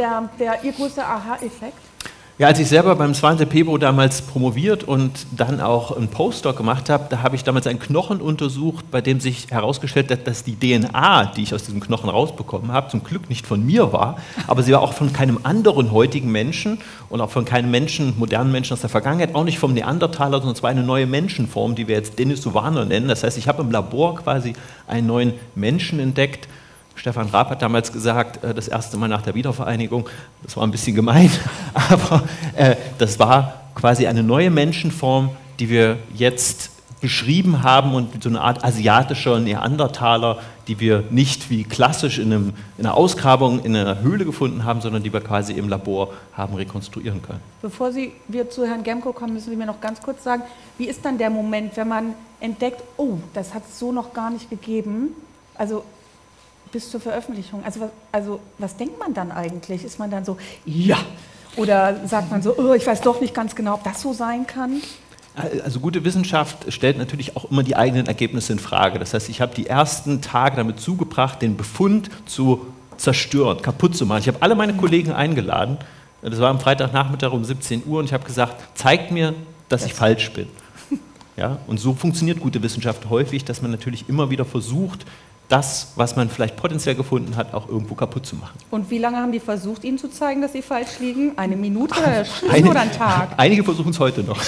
Ihr größter Aha-Effekt? Ja, als ich selber beim Svante Pääbo damals promoviert und dann auch einen Postdoc gemacht habe, da habe ich damals einen Knochen untersucht, bei dem sich herausgestellt hat, dass die DNA, die ich aus diesem Knochen rausbekommen habe, zum Glück nicht von mir war, aber sie war auch von keinem anderen heutigen Menschen und auch von keinem Menschen, modernen Menschen aus der Vergangenheit, auch nicht vom Neandertaler, sondern es war eine neue Menschenform, die wir jetzt Denisovaner nennen. Das heißt, ich habe im Labor quasi einen neuen Menschen entdeckt. Stefan Raab hat damals gesagt, das erste Mal nach der Wiedervereinigung, das war ein bisschen gemein, aber das war quasi eine neue Menschenform, die wir jetzt beschrieben haben und so eine Art asiatischer Neandertaler, die wir nicht wie klassisch in einer Ausgrabung in einer Höhle gefunden haben, sondern die wir quasi im Labor haben rekonstruieren können. Bevor wir zu Herrn Gemko kommen, müssen Sie mir noch ganz kurz sagen, wie ist dann der Moment, wenn man entdeckt, oh, das hat es so noch gar nicht gegeben, also bis zur Veröffentlichung. Also was denkt man dann eigentlich? Ist man dann so, ja, oder sagt man so, oh, ich weiß doch nicht ganz genau, ob das so sein kann? Also gute Wissenschaft stellt natürlich auch immer die eigenen Ergebnisse in Frage. Das heißt, ich habe die ersten Tage damit zugebracht, den Befund zu zerstören, kaputt zu machen. Ich habe alle meine Kollegen eingeladen. Das war am Freitagnachmittag um 17 Uhr und ich habe gesagt, zeigt mir, dass ich falsch bin. Ja? Und so funktioniert gute Wissenschaft häufig, dass man natürlich immer wieder versucht, das, was man vielleicht potenziell gefunden hat, auch irgendwo kaputt zu machen. Und wie lange haben die versucht, Ihnen zu zeigen, dass Sie falsch liegen? Eine Minute oder Stunden oder ein Tag? Einige versuchen es heute noch.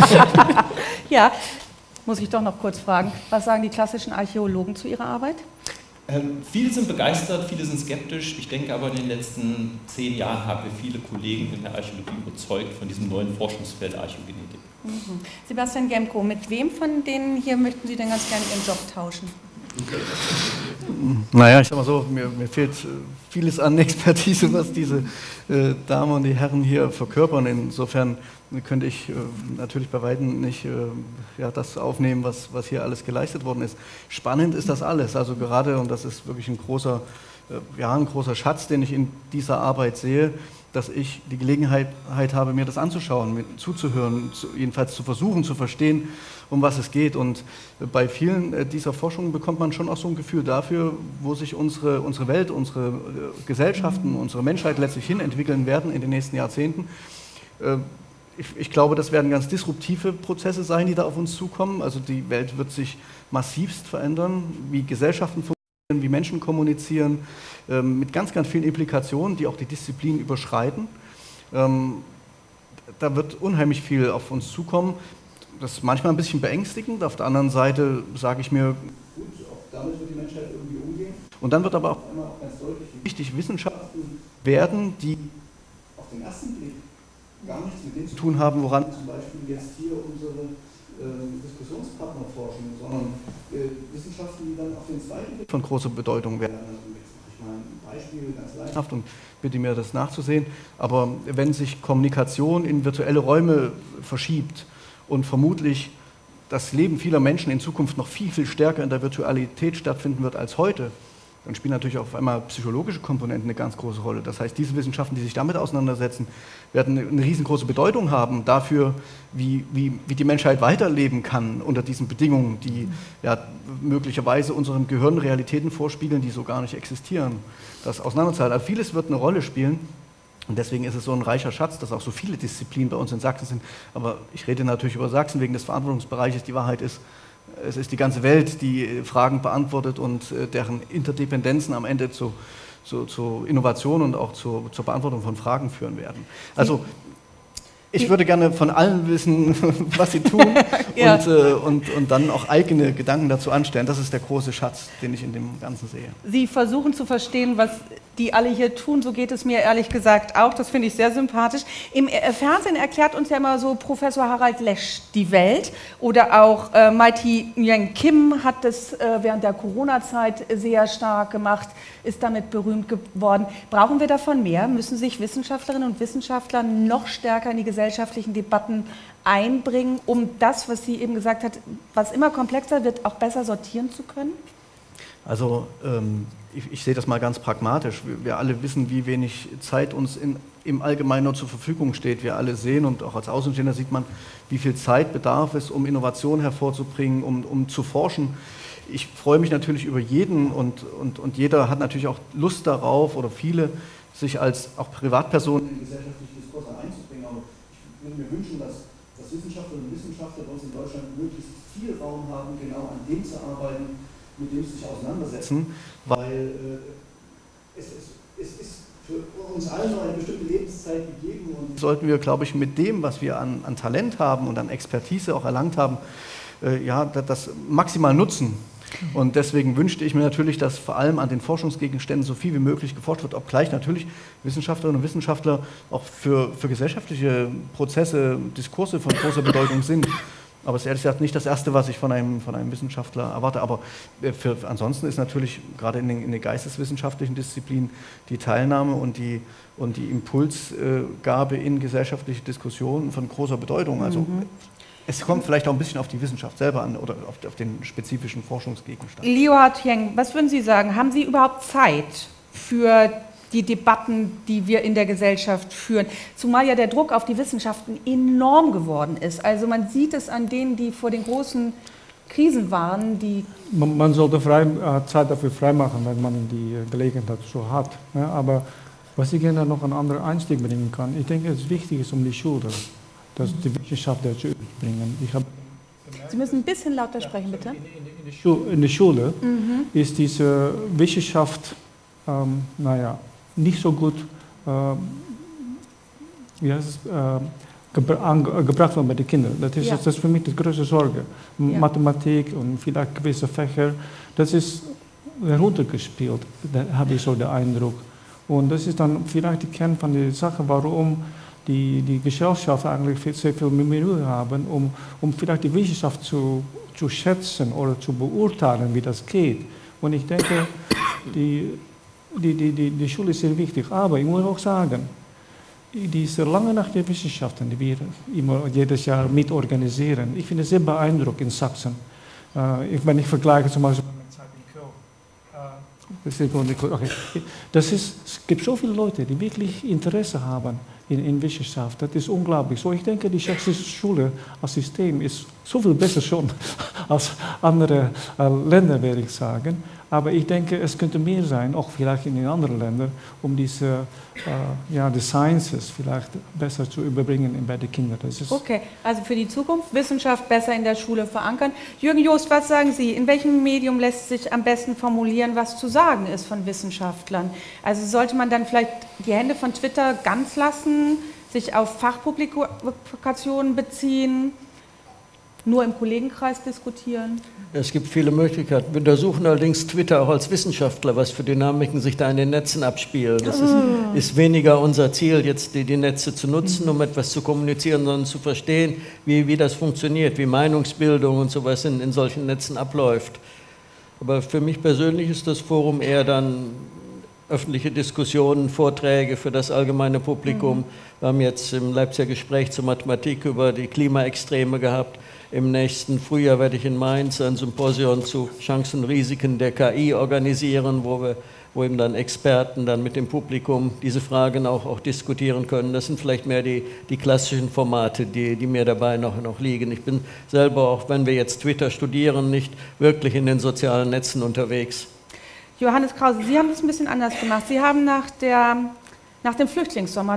Ja, muss ich doch noch kurz fragen. Was sagen die klassischen Archäologen zu ihrer Arbeit? Viele sind begeistert, viele sind skeptisch. Ich denke aber, in den letzten 10 Jahren haben wir viele Kollegen in der Archäologie überzeugt von diesem neuen Forschungsfeld Archäogenetik. Sebastian Gemko, mit wem von denen hier möchten Sie denn ganz gerne Ihren Job tauschen? Naja, ich sag mal so, mir fehlt vieles an Expertise, was diese Damen und die Herren hier verkörpern. Insofern könnte ich natürlich bei weitem nicht das aufnehmen, was hier alles geleistet worden ist. Spannend ist das alles, also gerade, und das ist wirklich ein großer Schatz, den ich in dieser Arbeit sehe, dass ich die Gelegenheit habe, mir das anzuschauen, mir zuzuhören, jedenfalls zu versuchen, zu verstehen, um was es geht. Und bei vielen dieser Forschungen bekommt man schon auch so ein Gefühl dafür, wo sich unsere Welt, unsere Gesellschaften, unsere Menschheit letztlich hin entwickeln werden in den nächsten Jahrzehnten. Ich glaube, das werden ganz disruptive Prozesse sein, die da auf uns zukommen. Also die Welt wird sich massivst verändern, wie Gesellschaften funktionieren, wie Menschen kommunizieren, mit ganz, ganz vielen Implikationen, die auch die Disziplin überschreiten. Da wird unheimlich viel auf uns zukommen. Das ist manchmal ein bisschen beängstigend. Auf der anderen Seite sage ich mir, gut, auch damit wird die Menschheit irgendwie umgehen. Und dann wird aber auch immer ganz deutlich, wie wichtig Wissenschaften werden, die auf den ersten Blick gar nichts mit dem zu tun haben, woran zum Beispiel jetzt hier unsere Diskussionspartner Forschung, sondern Wissenschaften, die dann auf den zweiten Blick von großer Bedeutung werden. Also jetzt mache ich mal ein Beispiel, ganz laienhaft, und bitte mir das nachzusehen. Aber wenn sich Kommunikation in virtuelle Räume verschiebt und vermutlich das Leben vieler Menschen in Zukunft noch viel, viel stärker in der Virtualität stattfinden wird als heute, dann spielen natürlich auf einmal psychologische Komponenten eine ganz große Rolle. Das heißt, diese Wissenschaften, die sich damit auseinandersetzen, werden eine riesengroße Bedeutung haben dafür, wie die Menschheit weiterleben kann unter diesen Bedingungen, die ja möglicherweise unserem Gehirn Realitäten vorspiegeln, die so gar nicht existieren. Das Auseinanderzuhalten. Also vieles wird eine Rolle spielen. Und deswegen ist es so ein reicher Schatz, dass auch so viele Disziplinen bei uns in Sachsen sind. Aber ich rede natürlich über Sachsen wegen des Verantwortungsbereiches. Die Wahrheit ist, es ist die ganze Welt, die Fragen beantwortet und deren Interdependenzen am Ende zu Innovation und auch zur Beantwortung von Fragen führen werden. Also ich würde gerne von allen wissen, was sie tun ja. und dann auch eigene Gedanken dazu anstellen. Das ist der große Schatz, den ich in dem Ganzen sehe. Sie versuchen zu verstehen, was die alle hier tun, so geht es mir ehrlich gesagt auch. Das finde ich sehr sympathisch. Im Fernsehen erklärt uns ja immer so Professor Harald Lesch die Welt oder auch Mighty Nguyen Kim hat das während der Corona-Zeit sehr stark gemacht, ist damit berühmt geworden. Brauchen wir davon mehr? Müssen sich Wissenschaftlerinnen und Wissenschaftler noch stärker in die gesellschaftlichen Debatten einbringen, um das, was sie eben gesagt hat, was immer komplexer wird, auch besser sortieren zu können? Also ich sehe das mal ganz pragmatisch. Wir alle wissen, wie wenig Zeit uns im Allgemeinen nur zur Verfügung steht. Wir alle sehen, und auch als Außenstehender sieht man, wie viel Zeit bedarf es, um Innovation hervorzubringen, um zu forschen. Ich freue mich natürlich über jeden und jeder hat natürlich auch Lust darauf, oder viele, sich als auch Privatpersonen in gesellschaftliche Diskurse einzubringen. Aber ich würde mir wünschen, dass Wissenschaftlerinnen und Wissenschaftler bei uns in Deutschland möglichst viel Raum haben, genau an dem zu arbeiten, mit dem sie sich auseinandersetzen, weil es ist für uns allen noch eine bestimmte Lebenszeit gegeben und sollten wir, glaube ich, mit dem, was wir an Talent haben und an Expertise auch erlangt haben, ja, das maximal nutzen. Und deswegen wünschte ich mir natürlich, dass vor allem an den Forschungsgegenständen so viel wie möglich geforscht wird, obgleich natürlich Wissenschaftlerinnen und Wissenschaftler auch für gesellschaftliche Prozesse, Diskurse von großer Bedeutung sind. Aber es ist ehrlich gesagt nicht das Erste, was ich von einem Wissenschaftler erwarte. Aber ansonsten ist natürlich gerade in den geisteswissenschaftlichen Disziplinen die Teilnahme und die Impulsgabe in gesellschaftliche Diskussionen von großer Bedeutung. Also es kommt vielleicht auch ein bisschen auf die Wissenschaft selber an oder auf den spezifischen Forschungsgegenstand. Liu Hatieng, was würden Sie sagen? Haben Sie überhaupt Zeit für die Debatten, die wir in der Gesellschaft führen? Zumal ja der Druck auf die Wissenschaften enorm geworden ist. Also man sieht es an denen, die vor den großen Krisen waren. Man sollte Zeit dafür freimachen, wenn man die Gelegenheit so hat. Ja, aber was ich gerne noch einen anderen Einstieg bringen kann, ich denke, es wichtig ist die Schule, dass die Wissenschaft dazu bringen. Sie müssen ein bisschen lauter sprechen, bitte. In der Schule ist diese Wissenschaft, nicht so gut gebracht worden bei den Kindern. Das ist für mich die größte Sorge. Ja. Mathematik und vielleicht gewisse Fächer, das ist heruntergespielt, da habe ich so den Eindruck. Und das ist dann vielleicht die Kern von der Sache, warum die Gesellschaft eigentlich sehr viel Mühe haben, um vielleicht die Wissenschaft zu schätzen oder zu beurteilen, wie das geht. Und ich denke, die Schule ist sehr wichtig. Aber ich muss auch sagen, diese lange Nacht der Wissenschaften, die wir immer jedes Jahr mitorganisieren, ich finde es sehr beeindruckend in Sachsen. Wenn ich vergleiche zum Beispiel mit der Zeit in Köln. Es gibt so viele Leute, die wirklich Interesse haben in Wissenschaft. Das ist unglaublich. So, ich denke, die sächsische Schule als System ist so viel besser schon als andere Länder, werde ich sagen. Aber ich denke, es könnte mehr sein, auch vielleicht in den anderen Ländern, um diese die Sciences vielleicht besser zu überbringen bei den Kindern. Okay, also für die Zukunft Wissenschaft besser in der Schule verankern. Jürgen Jost, was sagen Sie? In welchem Medium lässt sich am besten formulieren, was zu sagen ist von Wissenschaftlern? Also sollte man dann vielleicht die Hände von Twitter ganz lassen, sich auf Fachpublikationen beziehen? nur im Kollegenkreis diskutieren? Es gibt viele Möglichkeiten. Wir untersuchen allerdings Twitter auch als Wissenschaftler, was für Dynamiken sich da in den Netzen abspielen. Das ist weniger unser Ziel, jetzt die Netze zu nutzen, um etwas zu kommunizieren, sondern zu verstehen, wie das funktioniert, wie Meinungsbildung und sowas in solchen Netzen abläuft. Aber für mich persönlich ist das Forum eher dann öffentliche Diskussionen, Vorträge für das allgemeine Publikum. Wir haben jetzt im Leipziger Gespräch zur Mathematik über die Klimaextreme gehabt. Im nächsten Frühjahr werde ich in Mainz ein Symposion zu Chancen und Risiken der KI organisieren, wo eben dann Experten dann mit dem Publikum diese Fragen auch diskutieren können. Das sind vielleicht mehr die klassischen Formate, die mir dabei noch liegen. Ich bin selber, auch wenn wir jetzt Twitter studieren, nicht wirklich in den sozialen Netzen unterwegs. Johannes Krause, Sie haben das ein bisschen anders gemacht. Sie haben nach dem Flüchtlingssommer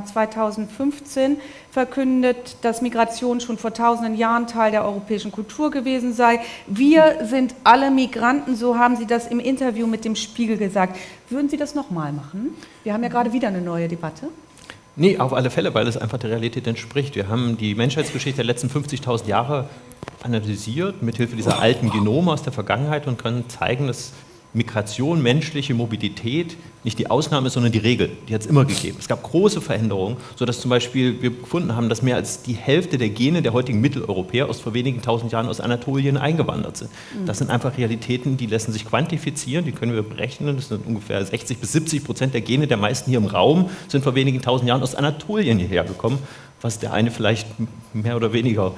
2015 verkündet, dass Migration schon vor tausenden Jahren Teil der europäischen Kultur gewesen sei. Wir sind alle Migranten, so haben Sie das im Interview mit dem Spiegel gesagt. Würden Sie das nochmal machen? Wir haben ja gerade wieder eine neue Debatte. Nee, auf alle Fälle, weil es einfach der Realität entspricht. Wir haben die Menschheitsgeschichte der letzten 50.000 Jahre analysiert, mithilfe dieser alten Genome aus der Vergangenheit und können zeigen, dass Migration, menschliche Mobilität nicht die Ausnahme ist, sondern die Regel. Die hat es immer gegeben. Es gab große Veränderungen, sodass zum Beispiel wir gefunden haben, dass mehr als die Hälfte der Gene der heutigen Mitteleuropäer vor wenigen tausend Jahren aus Anatolien eingewandert sind. Das sind einfach Realitäten, die lassen sich quantifizieren, die können wir berechnen. Das sind ungefähr 60-70% der Gene der meisten hier im Raum sind vor wenigen tausend Jahren aus Anatolien hierher gekommen. Was der eine vielleicht mehr oder weniger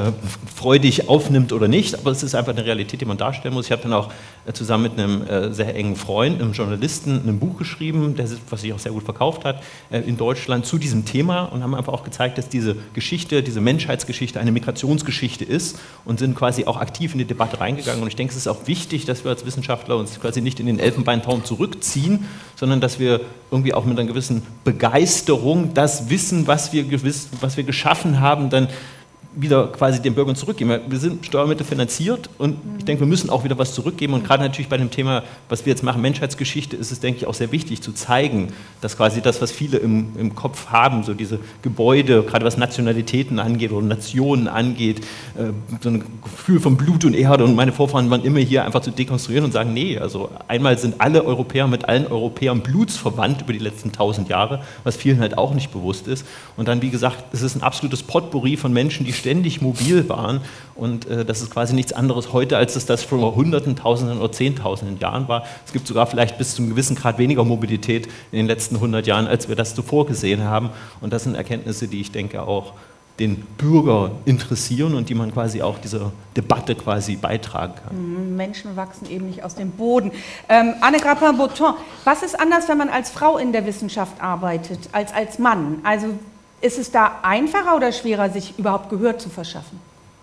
freudig aufnimmt oder nicht, aber es ist einfach eine Realität, die man darstellen muss. Ich habe dann auch zusammen mit einem sehr engen Freund, einem Journalisten, ein Buch geschrieben, was sich auch sehr gut verkauft hat in Deutschland zu diesem Thema und haben einfach auch gezeigt, dass diese Geschichte, diese Menschheitsgeschichte eine Migrationsgeschichte ist und sind quasi auch aktiv in die Debatte reingegangen. Und ich denke, es ist auch wichtig, dass wir als Wissenschaftler uns quasi nicht in den Elfenbeinturm zurückziehen, sondern dass wir irgendwie auch mit einer gewissen Begeisterung das Wissen, was wir geschaffen haben, dann wieder quasi den Bürgern zurückgeben. Wir sind steuermittelfinanziert und ich denke, wir müssen auch wieder was zurückgeben und gerade natürlich bei dem Thema, was wir jetzt machen, Menschheitsgeschichte, ist es, denke ich, auch sehr wichtig zu zeigen, dass quasi das, was viele im Kopf haben, so diese Gebäude, gerade was Nationalitäten angeht oder Nationen angeht, so ein Gefühl von Blut und Erde und meine Vorfahren waren immer hier einfach zu dekonstruieren und sagen, nee, also einmal sind alle Europäer mit allen Europäern blutsverwandt über die letzten 1000 Jahre, was vielen halt auch nicht bewusst ist und dann, wie gesagt, es ist ein absolutes Potpourri von Menschen, die ständig mobil waren und das ist quasi nichts anderes heute, als es das vor Hunderten, Tausenden oder Zehntausenden Jahren war. Es gibt sogar vielleicht bis zu einem gewissen Grad weniger Mobilität in den letzten 100 Jahren, als wir das zuvor gesehen haben und das sind Erkenntnisse, die ich denke auch den Bürger interessieren und die man quasi auch dieser Debatte quasi beitragen kann. Menschen wachsen eben nicht aus dem Boden. Anne Grappin-Botton, was ist anders, wenn man als Frau in der Wissenschaft arbeitet, als Mann? Also ist es da einfacher oder schwerer, sich überhaupt Gehör zu verschaffen?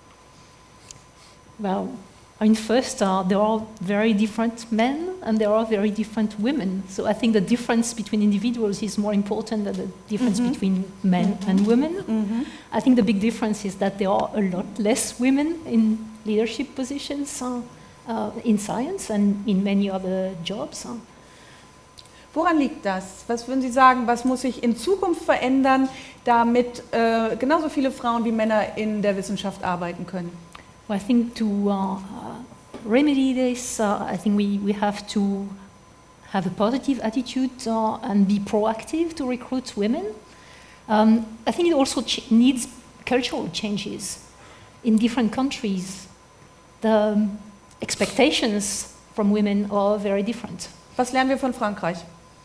Well, I mean, first, there are very different men and there are very different women. So I think the difference between individuals is more important than the difference between men and women. I think the big difference is that there are a lot less women in leadership positions in science and in many other jobs. Woran liegt das? Was würden Sie sagen, was muss sich in Zukunft verändern, damit genauso viele Frauen wie Männer in der Wissenschaft arbeiten können? Well, I think to remedy this, I think we have to have a positive attitude and be proactive to recruit women. I think it also needs cultural changes in different countries. The expectations from women are very different. Was lernen wir von Frankreich?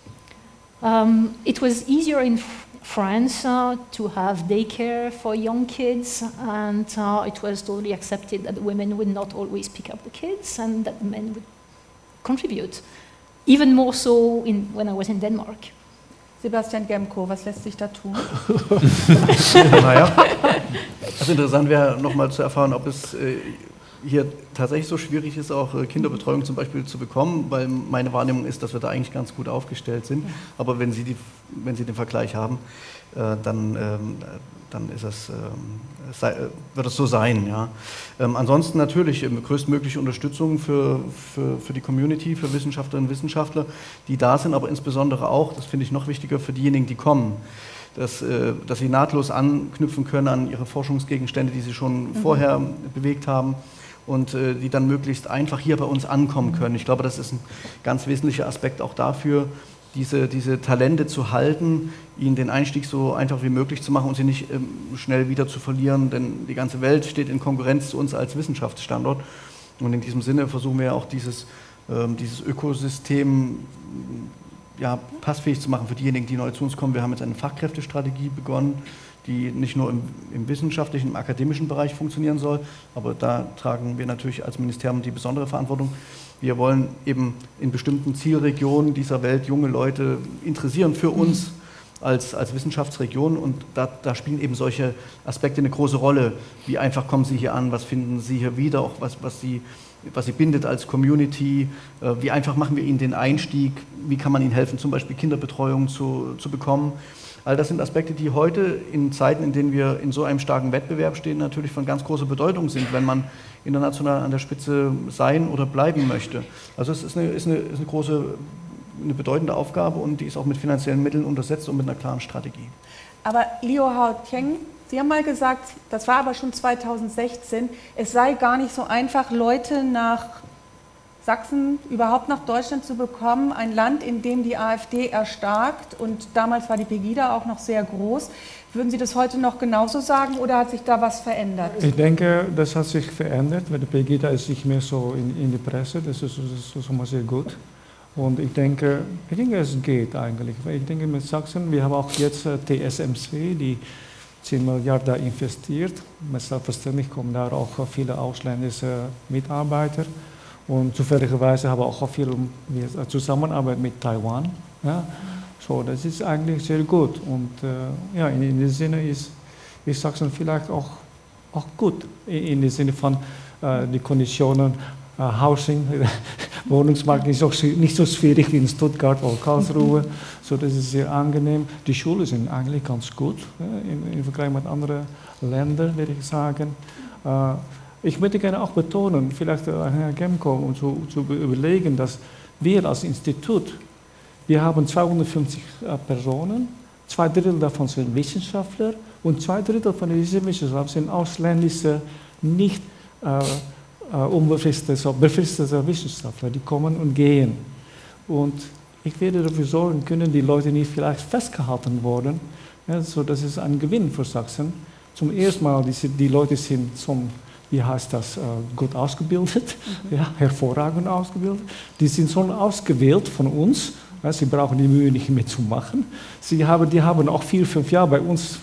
It was easier in France to have daycare for young kids, and it was totally accepted that women would not always pick up the kids and that men would contribute. Even more so when I was in Denmark. Sebastian Gemko, was lässt sich da tun? Naja, also interessant wäre nochmal zu erfahren, ob es hier tatsächlich so schwierig ist, auch Kinderbetreuung zum Beispiel zu bekommen, weil meine Wahrnehmung ist, dass wir da eigentlich ganz gut aufgestellt sind. Aber wenn Sie den Vergleich haben, dann ist es, wird es so sein. Ja. Ansonsten natürlich größtmögliche Unterstützung für die Community, für Wissenschaftlerinnen und Wissenschaftler, die da sind, aber insbesondere auch, das finde ich noch wichtiger, für diejenigen, die kommen. dass sie nahtlos anknüpfen können an ihre Forschungsgegenstände, die sie schon vorher bewegt haben und die dann möglichst einfach hier bei uns ankommen können. Ich glaube, das ist ein ganz wesentlicher Aspekt auch dafür, diese Talente zu halten, ihnen den Einstieg so einfach wie möglich zu machen und sie nicht schnell wieder zu verlieren, denn die ganze Welt steht in Konkurrenz zu uns als Wissenschaftsstandort. Und in diesem Sinne versuchen wir auch dieses Ökosystem passfähig zu machen für diejenigen, die neu zu uns kommen. Wir haben jetzt eine Fachkräftestrategie begonnen, die nicht nur im wissenschaftlichen, im akademischen Bereich funktionieren soll, aber da tragen wir natürlich als Ministerium die besondere Verantwortung. Wir wollen eben in bestimmten Zielregionen dieser Welt junge Leute interessieren für uns als Wissenschaftsregion und da spielen eben solche Aspekte eine große Rolle. Wie einfach kommen Sie hier an, was finden Sie hier wieder, auch was Sie bindet als Community, wie einfach machen wir Ihnen den Einstieg, wie kann man Ihnen helfen, zum Beispiel Kinderbetreuung zu bekommen. All das sind Aspekte, die heute in Zeiten, in denen wir in so einem starken Wettbewerb stehen, natürlich von ganz großer Bedeutung sind, wenn man international an der Spitze sein oder bleiben möchte. Also es ist eine bedeutende Aufgabe und die ist auch mit finanziellen Mitteln untersetzt und mit einer klaren Strategie. Aber Liu Haotieng, Sie haben mal gesagt, das war aber schon 2016, es sei gar nicht so einfach, Leute nach Sachsen, überhaupt nach Deutschland zu bekommen, ein Land, in dem die AfD erstarkt und damals war die Pegida auch noch sehr groß. Würden Sie das heute noch genauso sagen oder hat sich da was verändert? Ich denke, das hat sich verändert, weil die Pegida ist nicht mehr so in die Presse, das ist schon mal sehr gut. Und ich denke, es geht eigentlich. Weil ich denke, mit Sachsen, wir haben auch jetzt TSMC, die 10 Milliarden investiert. Selbstverständlich kommen da auch viele ausländische Mitarbeiter. Und zufälligerweise haben wir auch viel Zusammenarbeit mit Taiwan. Ja. So, das ist eigentlich sehr gut. Und in dem Sinne ist Sachsen vielleicht auch gut. In dem Sinne von die Konditionen, Housing, Wohnungsmarkt ist auch nicht so schwierig wie in Stuttgart oder Karlsruhe. So, das ist sehr angenehm. Die Schulen sind eigentlich ganz gut im Vergleich mit anderen Ländern, würde ich sagen. Ich möchte gerne auch betonen, vielleicht Herr Gemko, um zu überlegen, dass wir als Institut, wir haben 250 Personen, 2/3 davon sind Wissenschaftler und 2/3 von diesen Wissenschaftlern sind ausländische, nicht befristete Wissenschaftler, die kommen und gehen. Und ich werde dafür sorgen können, die Leute nicht vielleicht festgehalten worden. Ja, so, das ist ein Gewinn für Sachsen. Zum ersten Mal, die Leute sind gut ausgebildet, ja, hervorragend ausgebildet. Die sind schon ausgewählt von uns. Ja, sie brauchen die Mühe nicht mehr zu machen. Die haben auch 4-5 Jahre bei uns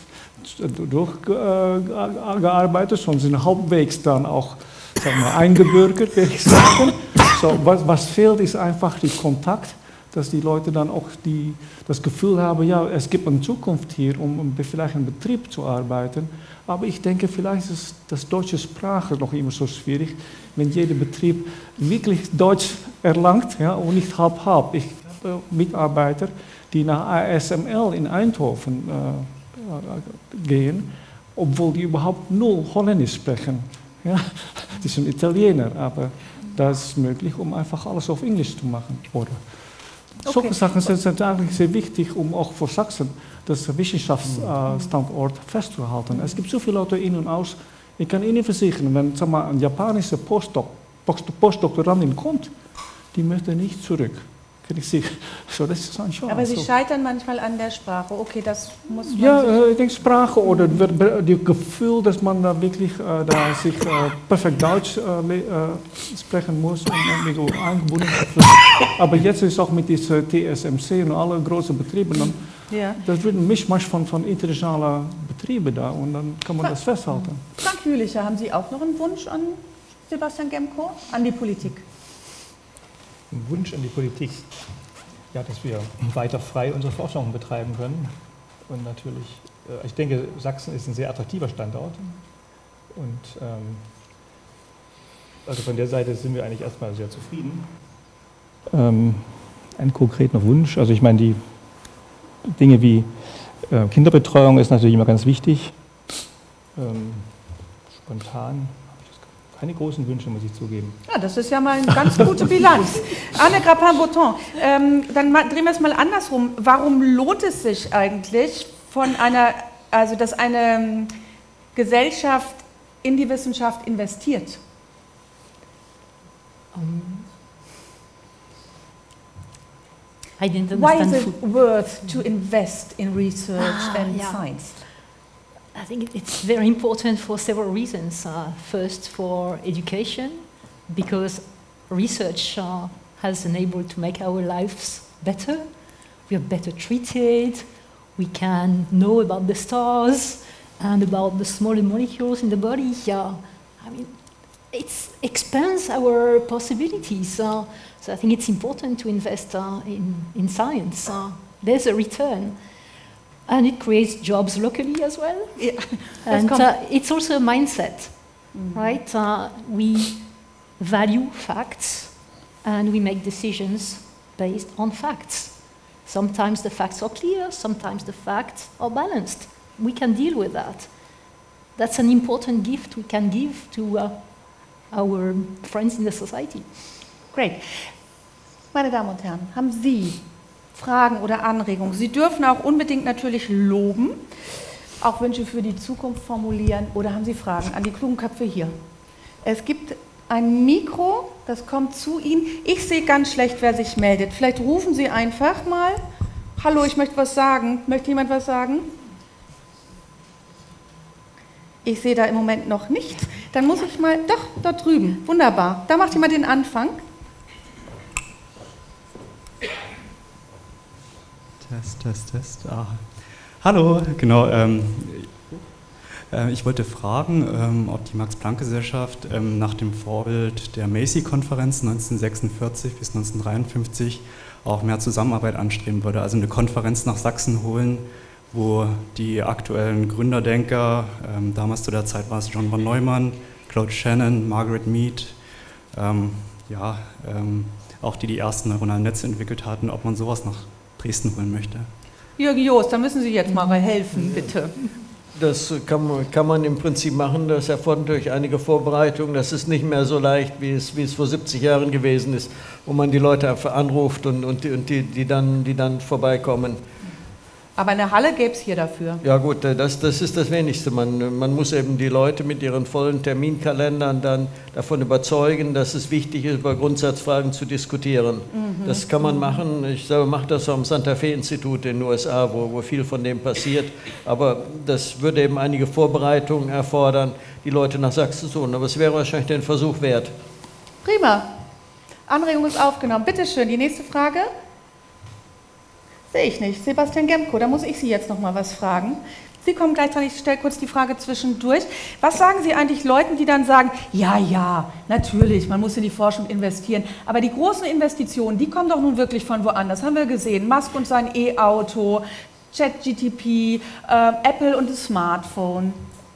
durchgearbeitet, schon sind halbwegs dann auch eingebürgert, würde ich sagen. So, was fehlt, ist einfach der Kontakt, dass die Leute dann auch das Gefühl haben, ja, es gibt eine Zukunft hier, um vielleicht im Betrieb zu arbeiten. Aber ich denke, vielleicht ist das deutsche Sprache noch immer so schwierig, wenn jeder Betrieb wirklich Deutsch erlangt, ja, und nicht halb-halb. Ich habe Mitarbeiter, die nach ASML in Eindhoven gehen, obwohl die überhaupt null Holländisch sprechen. Ja, die sind Italiener, aber das ist möglich, um einfach alles auf Englisch zu machen. Oder solche Sachen sind eigentlich sehr wichtig, um auch für Sachsen das Wissenschaftsstandort festzuhalten. Es gibt so viele Leute in und aus. Ich kann Ihnen versichern, wenn ein japanischer Postdoktorandin kommt, die möchte nicht zurück. So, das ist ein Chance. Aber Sie scheitern manchmal an der Sprache. Okay, das muss man. Ja, ich denke Sprache oder das Gefühl, dass man da wirklich sich perfekt Deutsch sprechen muss und irgendwie eingebunden wird. Aber jetzt ist auch mit dieser TSMC und alle großen Betrieben, dann, das wird ein Mischmasch von internationalen Betrieben da und dann kann man das festhalten. Frank Jülicher, haben Sie auch noch einen Wunsch an Sebastian Gemko, an die Politik? Ein Wunsch an die Politik, ja, dass wir weiter frei unsere Forschung betreiben können. Und natürlich, ich denke, Sachsen ist ein sehr attraktiver Standort. Und also von der Seite sind wir eigentlich erstmal sehr zufrieden. Ein konkreter Wunsch, also ich meine, die Dinge wie Kinderbetreuung ist natürlich immer ganz wichtig. Spontan. Keine großen Wünsche, muss ich zugeben. Ja, das ist ja mal eine ganz gute Bilanz. Anne Grappin-Botton, dann drehen wir es mal andersrum. Warum lohnt es sich eigentlich dass eine Gesellschaft in die Wissenschaft investiert? I didn't Why understand. is it worth to invest in research and yeah. science? I think it's very important for several reasons. First, for education, because research has enabled to make our lives better. We are better treated. We can know about the stars and about the smaller molecules in the body. I mean, it expands our possibilities. So I think it's important to invest in science. There's a return. And it creates jobs locally as well. Yeah. And it's also a mindset, right? We value facts and we make decisions based on facts. Sometimes the facts are clear, sometimes the facts are balanced. We can deal with that. That's an important gift we can give to our friends in the society. Great. Meine Damen und Herren, haben Sie Fragen oder Anregungen? Sie dürfen auch unbedingt natürlich loben, auch Wünsche für die Zukunft formulieren, oder haben Sie Fragen an die klugen Köpfe hier? Es gibt ein Mikro, das kommt zu Ihnen. Ich sehe ganz schlecht, wer sich meldet. Vielleicht rufen Sie einfach mal. Hallo, ich möchte was sagen. Möchte jemand was sagen? Ich sehe da im Moment noch nichts. Dann muss ich mal, doch, dort drüben. Wunderbar. Da macht jemand den Anfang. Test. Hallo, genau. Ich wollte fragen, ob die Max-Planck-Gesellschaft nach dem Vorbild der Macy-Konferenz 1946 bis 1953 auch mehr Zusammenarbeit anstreben würde. Also eine Konferenz nach Sachsen holen, wo die aktuellen Gründerdenker, damals zu der Zeit war es John von Neumann, Claude Shannon, Margaret Mead, auch die ersten neuronalen Netze entwickelt hatten, ob man sowas nach Dresden holen möchte. Jürgen Joost, da müssen Sie jetzt mal helfen, bitte. Das kann man im Prinzip machen, das erfordert natürlich einige Vorbereitungen. Das ist nicht mehr so leicht, wie es vor 70 Jahren gewesen ist, wo man die Leute einfach anruft und die dann vorbeikommen. Aber eine Halle gäbe es hier dafür. Ja gut, das ist das Wenigste. Man muss eben die Leute mit ihren vollen Terminkalendern dann davon überzeugen, dass es wichtig ist, über Grundsatzfragen zu diskutieren. Das kann man machen. Ich selber mache das am Santa Fe Institut in den USA, wo viel von dem passiert. Aber das würde eben einige Vorbereitungen erfordern, die Leute nach Sachsen zu holen. Aber es wäre wahrscheinlich den Versuch wert. Prima. Anregung ist aufgenommen. Bitte schön, die nächste Frage. Sehe ich nicht. Sebastian Gemko, da muss ich Sie jetzt noch mal was fragen. Sie kommen gleich dran, ich stelle kurz die Frage zwischendurch. Was sagen Sie eigentlich Leuten, die dann sagen, ja, natürlich, man muss in die Forschung investieren, aber die großen Investitionen, die kommen doch nun wirklich von woanders, haben wir gesehen. Musk und sein E-Auto, ChatGPT, Apple und das Smartphone.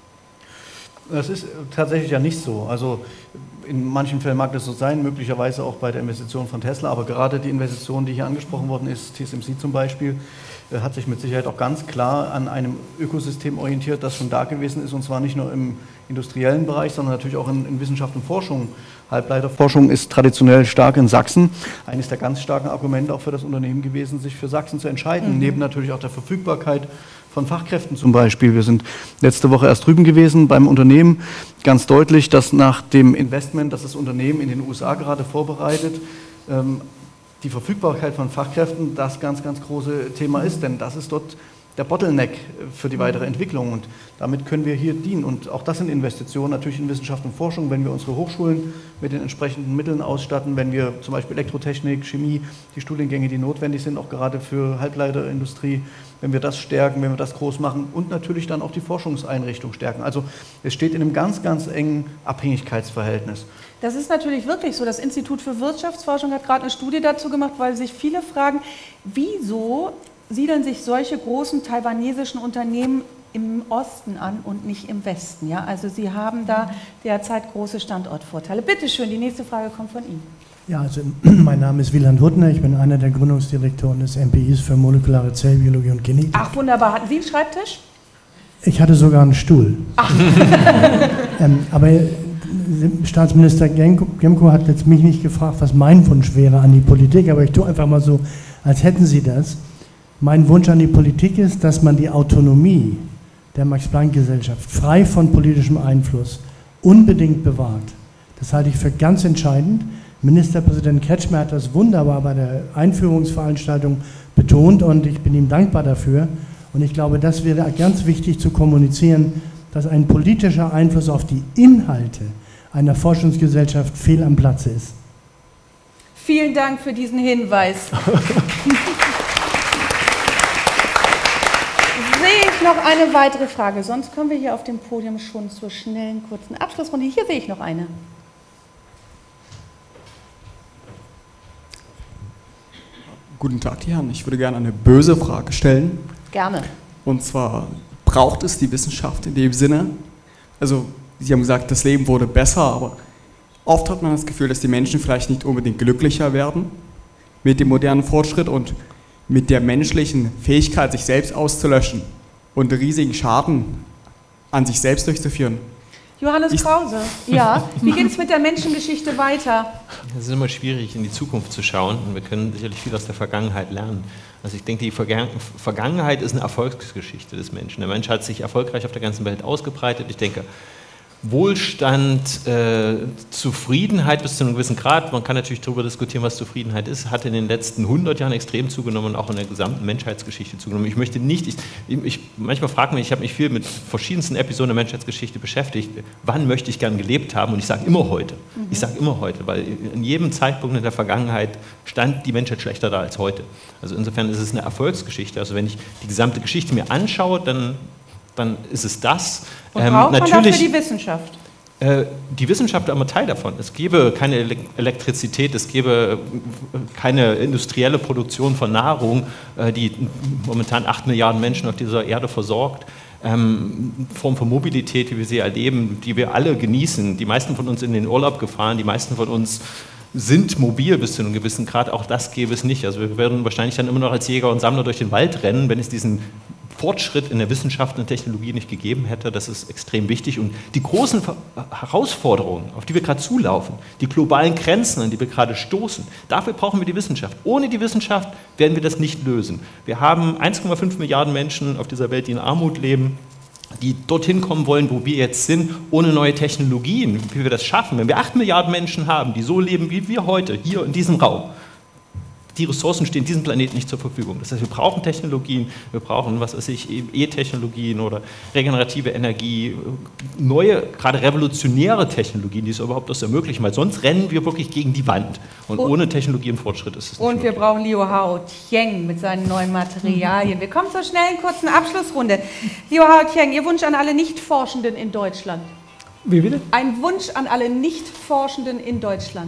Das ist tatsächlich ja nicht so. Also in manchen Fällen mag das so sein, möglicherweise auch bei der Investition von Tesla, aber gerade die Investition, die hier angesprochen worden ist, TSMC zum Beispiel, hat sich mit Sicherheit auch ganz klar an einem Ökosystem orientiert, das schon da gewesen ist, und zwar nicht nur im industriellen Bereich, sondern natürlich auch in Wissenschaft und Forschung. Halbleiterforschung ist traditionell stark in Sachsen. Eines der ganz starken Argumente auch für das Unternehmen gewesen, sich für Sachsen zu entscheiden, neben natürlich auch der Verfügbarkeit von Fachkräften zum Beispiel. Wir sind letzte Woche erst drüben gewesen beim Unternehmen. Ganz deutlich, dass nach dem Investment, das das Unternehmen in den USA gerade vorbereitet, die Verfügbarkeit von Fachkräften das ganz große Thema ist, denn das ist dort der Bottleneck für die weitere Entwicklung, und damit können wir hier dienen. Und auch das sind Investitionen natürlich in Wissenschaft und Forschung, wenn wir unsere Hochschulen mit den entsprechenden Mitteln ausstatten, wenn wir zum Beispiel Elektrotechnik, Chemie, die Studiengänge, die notwendig sind, auch gerade für Halbleiterindustrie, wenn wir das stärken, wenn wir das groß machen und natürlich dann auch die Forschungseinrichtung stärken. Also es steht in einem ganz engen Abhängigkeitsverhältnis. Das ist natürlich wirklich so. Das Institut für Wirtschaftsforschung hat gerade eine Studie dazu gemacht, weil sich viele fragen, wieso siedeln sich solche großen taiwanesischen Unternehmen im Osten an und nicht im Westen. Ja? Also Sie haben da derzeit große Standortvorteile. Bitte schön, die nächste Frage kommt von Ihnen. Ja, also mein Name ist Wieland Huttner, ich bin einer der Gründungsdirektoren des MPIs für molekulare Zellbiologie und Genetik. Ach, wunderbar. Hatten Sie einen Schreibtisch? Ich hatte sogar einen Stuhl. Ach. Aber Staatsminister Gemko hat jetzt mich nicht gefragt, was mein Wunsch wäre an die Politik, aber ich tue einfach mal so, als hätten Sie das. Mein Wunsch an die Politik ist, dass man die Autonomie der Max-Planck-Gesellschaft frei von politischem Einfluss unbedingt bewahrt. Das halte ich für ganz entscheidend. Ministerpräsident Kretschmer hat das wunderbar bei der Einführungsveranstaltung betont und ich bin ihm dankbar dafür. Und ich glaube, das wäre ganz wichtig zu kommunizieren, dass ein politischer Einfluss auf die Inhalte einer Forschungsgesellschaft fehl am Platze ist. Vielen Dank für diesen Hinweis. Sehe ich noch eine weitere Frage? Sonst kommen wir hier auf dem Podium schon zur schnellen, kurzen Abschlussrunde. Hier sehe ich noch eine. Guten Tag, die Herren. Ich würde gerne eine böse Frage stellen. Gerne. Und zwar, braucht es die Wissenschaft in dem Sinne? Also, Sie haben gesagt, das Leben wurde besser, aber oft hat man das Gefühl, dass die Menschen vielleicht nicht unbedingt glücklicher werden mit dem modernen Fortschritt und mit der menschlichen Fähigkeit, sich selbst auszulöschen und riesigen Schaden an sich selbst durchzuführen. Johannes Krause, ja, wie geht es mit der Menschengeschichte weiter? Es ist immer schwierig, in die Zukunft zu schauen und wir können sicherlich viel aus der Vergangenheit lernen. Also ich denke, die Vergangenheit ist eine Erfolgsgeschichte des Menschen. Der Mensch hat sich erfolgreich auf der ganzen Welt ausgebreitet. Ich denke, Wohlstand, Zufriedenheit bis zu einem gewissen Grad, man kann natürlich darüber diskutieren, was Zufriedenheit ist, hat in den letzten 100 Jahren extrem zugenommen und auch in der gesamten Menschheitsgeschichte zugenommen. Ich möchte nicht, manchmal frage mich, ich habe mich viel mit verschiedensten Episoden der Menschheitsgeschichte beschäftigt, wann möchte ich gern gelebt haben und ich sage immer heute. Ich sage immer heute, weil in jedem Zeitpunkt in der Vergangenheit stand die Menschheit schlechter da als heute. Also insofern ist es eine Erfolgsgeschichte. Also wenn ich die gesamte Geschichte mir anschaue, dann ist es das. Und braucht man dafür die Wissenschaft? Die Wissenschaft ist immer Teil davon. Es gäbe keine Elektrizität, es gäbe keine industrielle Produktion von Nahrung, die momentan 8 Milliarden Menschen auf dieser Erde versorgt. Form von Mobilität, wie wir sie erleben, die wir alle genießen. Die meisten von uns sind in den Urlaub gefahren, die meisten von uns sind mobil bis zu einem gewissen Grad. Auch das gäbe es nicht. Also wir würden wahrscheinlich dann immer noch als Jäger und Sammler durch den Wald rennen, wenn es diesen Fortschritt in der Wissenschaft und Technologie nicht gegeben hätte. Das ist extrem wichtig. Und die großen Herausforderungen, auf die wir gerade zulaufen, die globalen Grenzen, an die wir gerade stoßen, dafür brauchen wir die Wissenschaft. Ohne die Wissenschaft werden wir das nicht lösen. Wir haben 1,5 Milliarden Menschen auf dieser Welt, die in Armut leben, die dorthin kommen wollen, wo wir jetzt sind, ohne neue Technologien, wie wir das schaffen. Wenn wir 8 Milliarden Menschen haben, die so leben wie wir heute, hier in diesem Raum, die Ressourcen stehen diesem Planeten nicht zur Verfügung. Das heißt, wir brauchen Technologien, wir brauchen, was weiß ich, E-Technologien oder regenerative Energie, neue, gerade revolutionäre Technologien, die es überhaupt erst ermöglichen, weil sonst rennen wir wirklich gegen die Wand. Und ohne Technologie und Fortschritt ist es nicht möglich. Wir brauchen Liu Hao Tieng mit seinen neuen Materialien. Wir kommen zur schnellen, kurzen Abschlussrunde. Liu Hao Tieng, Ihr Wunsch an alle Nichtforschenden in Deutschland? Wie bitte? Ein Wunsch an alle Nichtforschenden in Deutschland.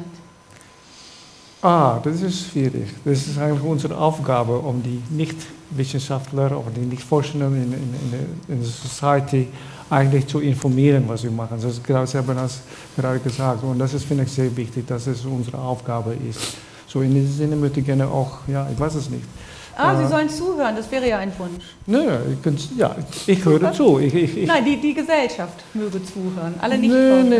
Das ist schwierig. Das ist eigentlich unsere Aufgabe, um die Nichtwissenschaftler oder die Nichtforschenden in der Society eigentlich zu informieren, was wir machen. Das Sie haben das gerade gesagt und das ist, finde ich, sehr wichtig, dass es unsere Aufgabe ist. So in diesem Sinne möchte ich gerne auch, ja, ich weiß es nicht. Sie sollen zuhören, das wäre ja ein Wunsch. Ich höre zu. Nein, die Gesellschaft möge zuhören, alle nicht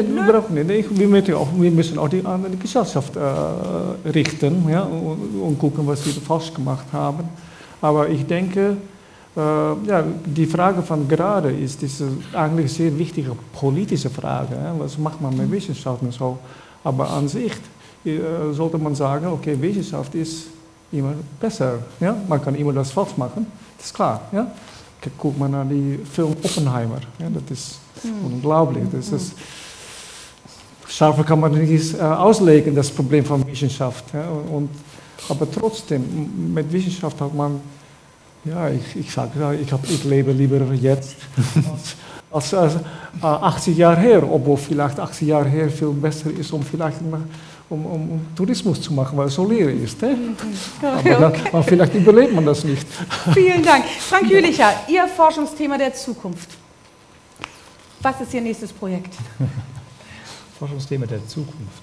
wir müssen auch die Gesellschaft richten, ja, und gucken, was sie falsch gemacht haben. Aber ich denke, die Frage von gerade ist eigentlich eine sehr wichtige politische Frage. Ja? Was macht man mit Wissenschaft und so? Aber an sich sollte man sagen, okay, Wissenschaft ist immer besser. Ja? Man kann immer das falsch machen, das ist klar. Ja? Guckt man an die Film Oppenheimer, ja? Das ist unglaublich. Das ist, scharfer kann man nicht auslegen, das Problem von Wissenschaft. Ja? Aber trotzdem, mit Wissenschaft hat man, ja, ich lebe lieber jetzt als 80 Jahre her, obwohl vielleicht 80 Jahre her viel besser ist, um vielleicht um Tourismus zu machen, weil es so leer ist. Aber vielleicht überlebt man das nicht. Vielen Dank. Frank Jülicher, Ihr Forschungsthema der Zukunft. Was ist Ihr nächstes Projekt? Forschungsthema der Zukunft.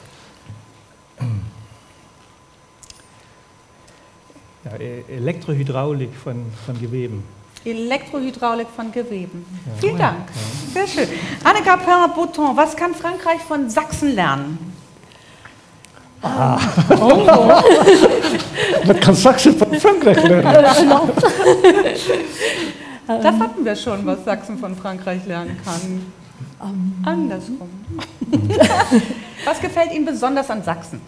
Ja, Elektrohydraulik von Geweben. Elektrohydraulik von Geweben. Ja. Vielen Dank. Ja. Sehr schön. Annika Perrin-Botton, was kann Frankreich von Sachsen lernen? Man kann Sachsen von Frankreich lernen. Das hatten wir schon, was Sachsen von Frankreich lernen kann. Andersrum. Was gefällt Ihnen besonders an Sachsen?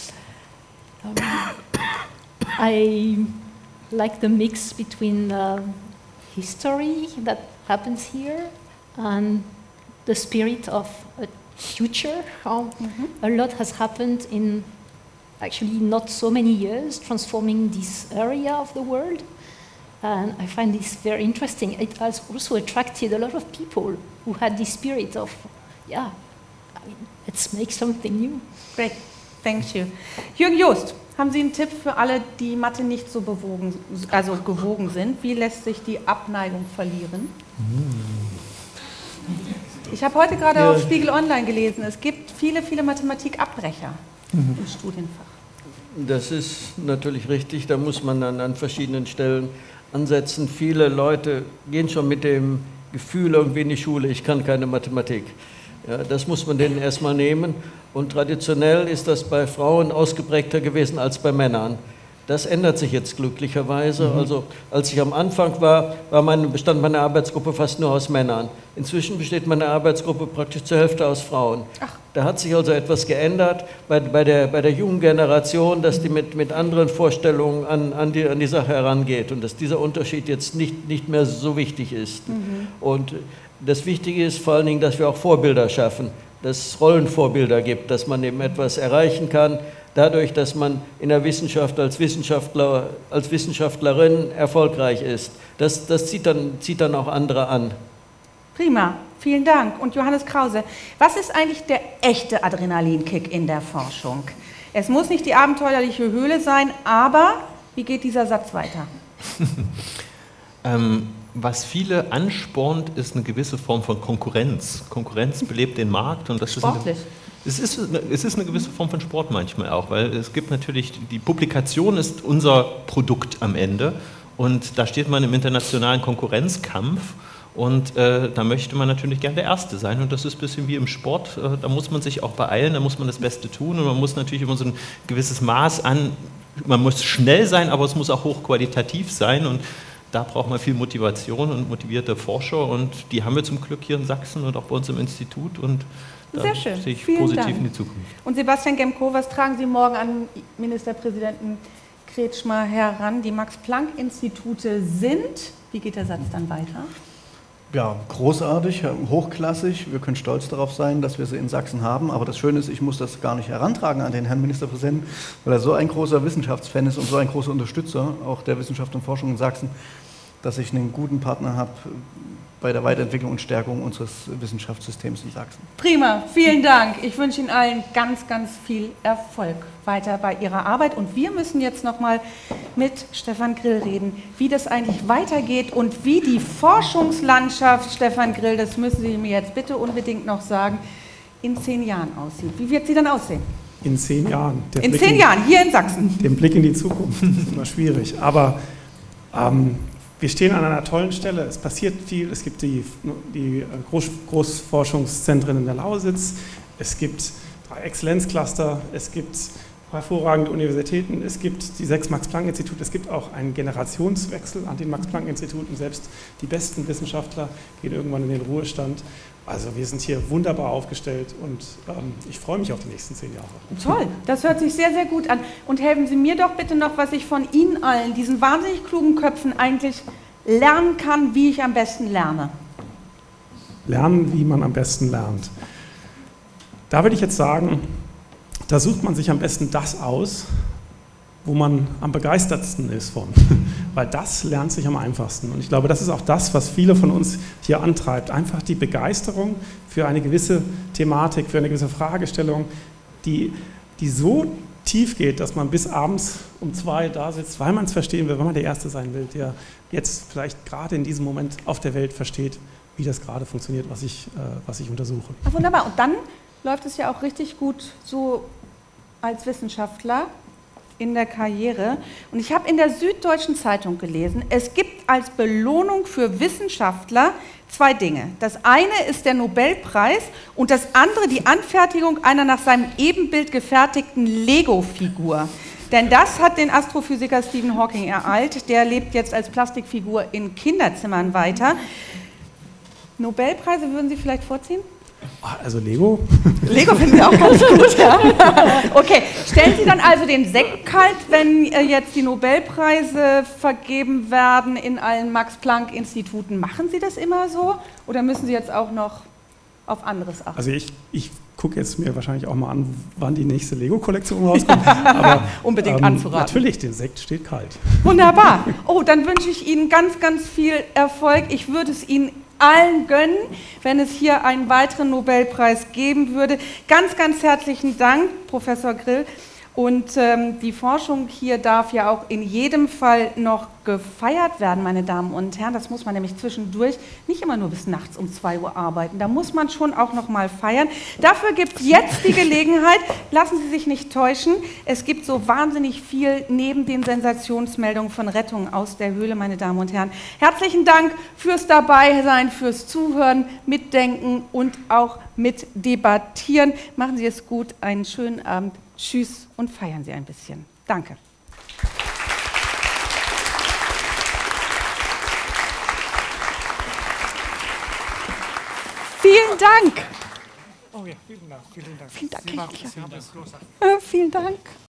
I like the mix between history that happens here and the spirit of a future. A lot has happened in actually not so many years, transforming this area of the world. And I find this very interesting. It has also attracted a lot of people who had this spirit of, let's make something new. Great, thank you. Jürgen Jost, haben Sie einen Tipp für alle, die Mathe nicht so gewogen sind? Wie lässt sich die Abneigung verlieren? Ich habe heute gerade auf Spiegel Online gelesen, es gibt viele, viele Mathematikabbrecher im Studienfach. Das ist natürlich richtig, da muss man dann an verschiedenen Stellen ansetzen. Viele Leute gehen schon mit dem Gefühl irgendwie in die Schule, ich kann keine Mathematik. Ja, das muss man denen erstmal nehmen. Und traditionell ist das bei Frauen ausgeprägter gewesen als bei Männern. Das ändert sich jetzt glücklicherweise. Also als ich am Anfang war, bestand meine Arbeitsgruppe fast nur aus Männern. Inzwischen besteht meine Arbeitsgruppe praktisch zur Hälfte aus Frauen. Da hat sich also etwas geändert bei der jungen Generation, dass die mit anderen Vorstellungen an die Sache herangeht und dass dieser Unterschied jetzt nicht mehr so wichtig ist. Und das Wichtige ist vor allen Dingen, dass wir auch Vorbilder schaffen, dass es Rollenvorbilder gibt, dass man eben etwas erreichen kann, dadurch, dass man in der Wissenschaft als Wissenschaftler, als Wissenschaftlerin erfolgreich ist. Das zieht dann auch andere an. Prima, vielen Dank. Und Johannes Krause, was ist eigentlich der echte Adrenalinkick in der Forschung? Es muss nicht die abenteuerliche Höhle sein, aber wie geht dieser Satz weiter? Was viele anspornt, ist eine gewisse Form von Konkurrenz. Konkurrenz belebt den Markt. Und das Sportlich. Es ist eine gewisse Form von Sport manchmal auch, weil es gibt natürlich, die Publikation ist unser Produkt am Ende und da steht man im internationalen Konkurrenzkampf und da möchte man natürlich gern der Erste sein und das ist ein bisschen wie im Sport, da muss man sich auch beeilen, da muss man das Beste tun und man muss natürlich immer so ein gewisses Maß man muss schnell sein, aber es muss auch hochqualitativ sein und da braucht man viel Motivation und motivierte Forscher und die haben wir zum Glück hier in Sachsen und auch bei uns im Institut und sehr schön. Sehe ich Vielen positiv Dank. in die Zukunft. Und Sebastian Gemko, was tragen Sie morgen an Ministerpräsidenten Kretschmer heran? Die Max-Planck-Institute sind, wie geht der Satz dann weiter? Ja, großartig, hochklassig. Wir können stolz darauf sein, dass wir sie in Sachsen haben. Aber das Schöne ist, ich muss das gar nicht herantragen an den Herrn Ministerpräsidenten, weil er so ein großer Wissenschaftsfan ist und so ein großer Unterstützer auch der Wissenschaft und Forschung in Sachsen, dass ich einen guten Partner habe bei der Weiterentwicklung und Stärkung unseres Wissenschaftssystems in Sachsen. Prima, vielen Dank. Ich wünsche Ihnen allen ganz, ganz viel Erfolg weiter bei Ihrer Arbeit. Und wir müssen jetzt nochmal mit Stefan Grill reden, wie das eigentlich weitergeht und wie die Forschungslandschaft, Stefan Grill, das müssen Sie mir jetzt bitte unbedingt noch sagen, in 10 Jahren aussieht. Wie wird sie dann aussehen? In 10 Jahren. In 10 Jahren, hier in Sachsen. Den Blick in die Zukunft ist immer schwierig. Aber wir stehen an einer tollen Stelle, es passiert viel, es gibt die Großforschungszentren in der Lausitz, es gibt 3 Exzellenzcluster, es gibt hervorragende Universitäten, es gibt die 6 Max-Planck-Institute, es gibt auch einen Generationswechsel an den Max-Planck-Instituten, selbst die besten Wissenschaftler gehen irgendwann in den Ruhestand. Also wir sind hier wunderbar aufgestellt und ich freue mich auf die nächsten 10 Jahre. Toll, das hört sich sehr, sehr gut an. Und helfen Sie mir doch bitte noch, was ich von Ihnen allen, diesen wahnsinnig klugen Köpfen, eigentlich lernen kann, wie ich am besten lerne. Lernen, wie man am besten lernt. Da würde ich jetzt sagen, da sucht man sich am besten das aus, wo man am begeistertsten ist von, weil das lernt sich am einfachsten. Und ich glaube, das ist auch das, was viele von uns hier antreibt. Einfach die Begeisterung für eine gewisse Thematik, für eine gewisse Fragestellung, die so tief geht, dass man bis abends um 2 da sitzt, weil man es verstehen will, weil man der Erste sein will, der jetzt vielleicht gerade in diesem Moment auf der Welt versteht, wie das gerade funktioniert, was ich untersuche. Ach, wunderbar. Und dann läuft es ja auch richtig gut so als Wissenschaftler in der Karriere. Und ich habe in der Süddeutschen Zeitung gelesen, es gibt als Belohnung für Wissenschaftler 2 Dinge. Das eine ist der Nobelpreis und das andere die Anfertigung einer nach seinem Ebenbild gefertigten Lego-Figur. Denn das hat den Astrophysiker Stephen Hawking ereilt. Der lebt jetzt als Plastikfigur in Kinderzimmern weiter. Nobelpreise würden Sie vielleicht vorziehen? Also Lego? Lego finden Sie auch ganz gut, ja. Okay, stellen Sie dann also den Sekt kalt, wenn jetzt die Nobelpreise vergeben werden in allen Max-Planck-Instituten. Machen Sie das immer so oder müssen Sie jetzt auch noch auf anderes achten? Also ich gucke jetzt mir wahrscheinlich auch mal an, wann die nächste Lego-Kollektion rauskommt. Aber unbedingt anzuraten. Natürlich, der Sekt steht kalt. Wunderbar. Oh, dann wünsche ich Ihnen ganz, ganz viel Erfolg. Ich würde es Ihnen allen gönnen, wenn es hier einen weiteren Nobelpreis geben würde. Ganz, ganz herzlichen Dank, Professor Grill. Und die Forschung hier darf ja auch in jedem Fall noch gefeiert werden, meine Damen und Herren. Das muss man nämlich zwischendurch nicht immer nur bis nachts um 2 Uhr arbeiten. Da muss man schon auch noch mal feiern. Dafür gibt es jetzt die Gelegenheit. Lassen Sie sich nicht täuschen. Es gibt so wahnsinnig viel neben den Sensationsmeldungen von Rettung aus der Höhle, meine Damen und Herren. Herzlichen Dank fürs Dabeisein, fürs Zuhören, Mitdenken und auch mitdebattieren. Machen Sie es gut. Einen schönen Abend. Tschüss und feiern Sie ein bisschen. Danke. Vielen Dank. Oh ja, vielen Dank. Vielen Dank. Vielen Dank. Sie haben das großartig. Vielen Dank.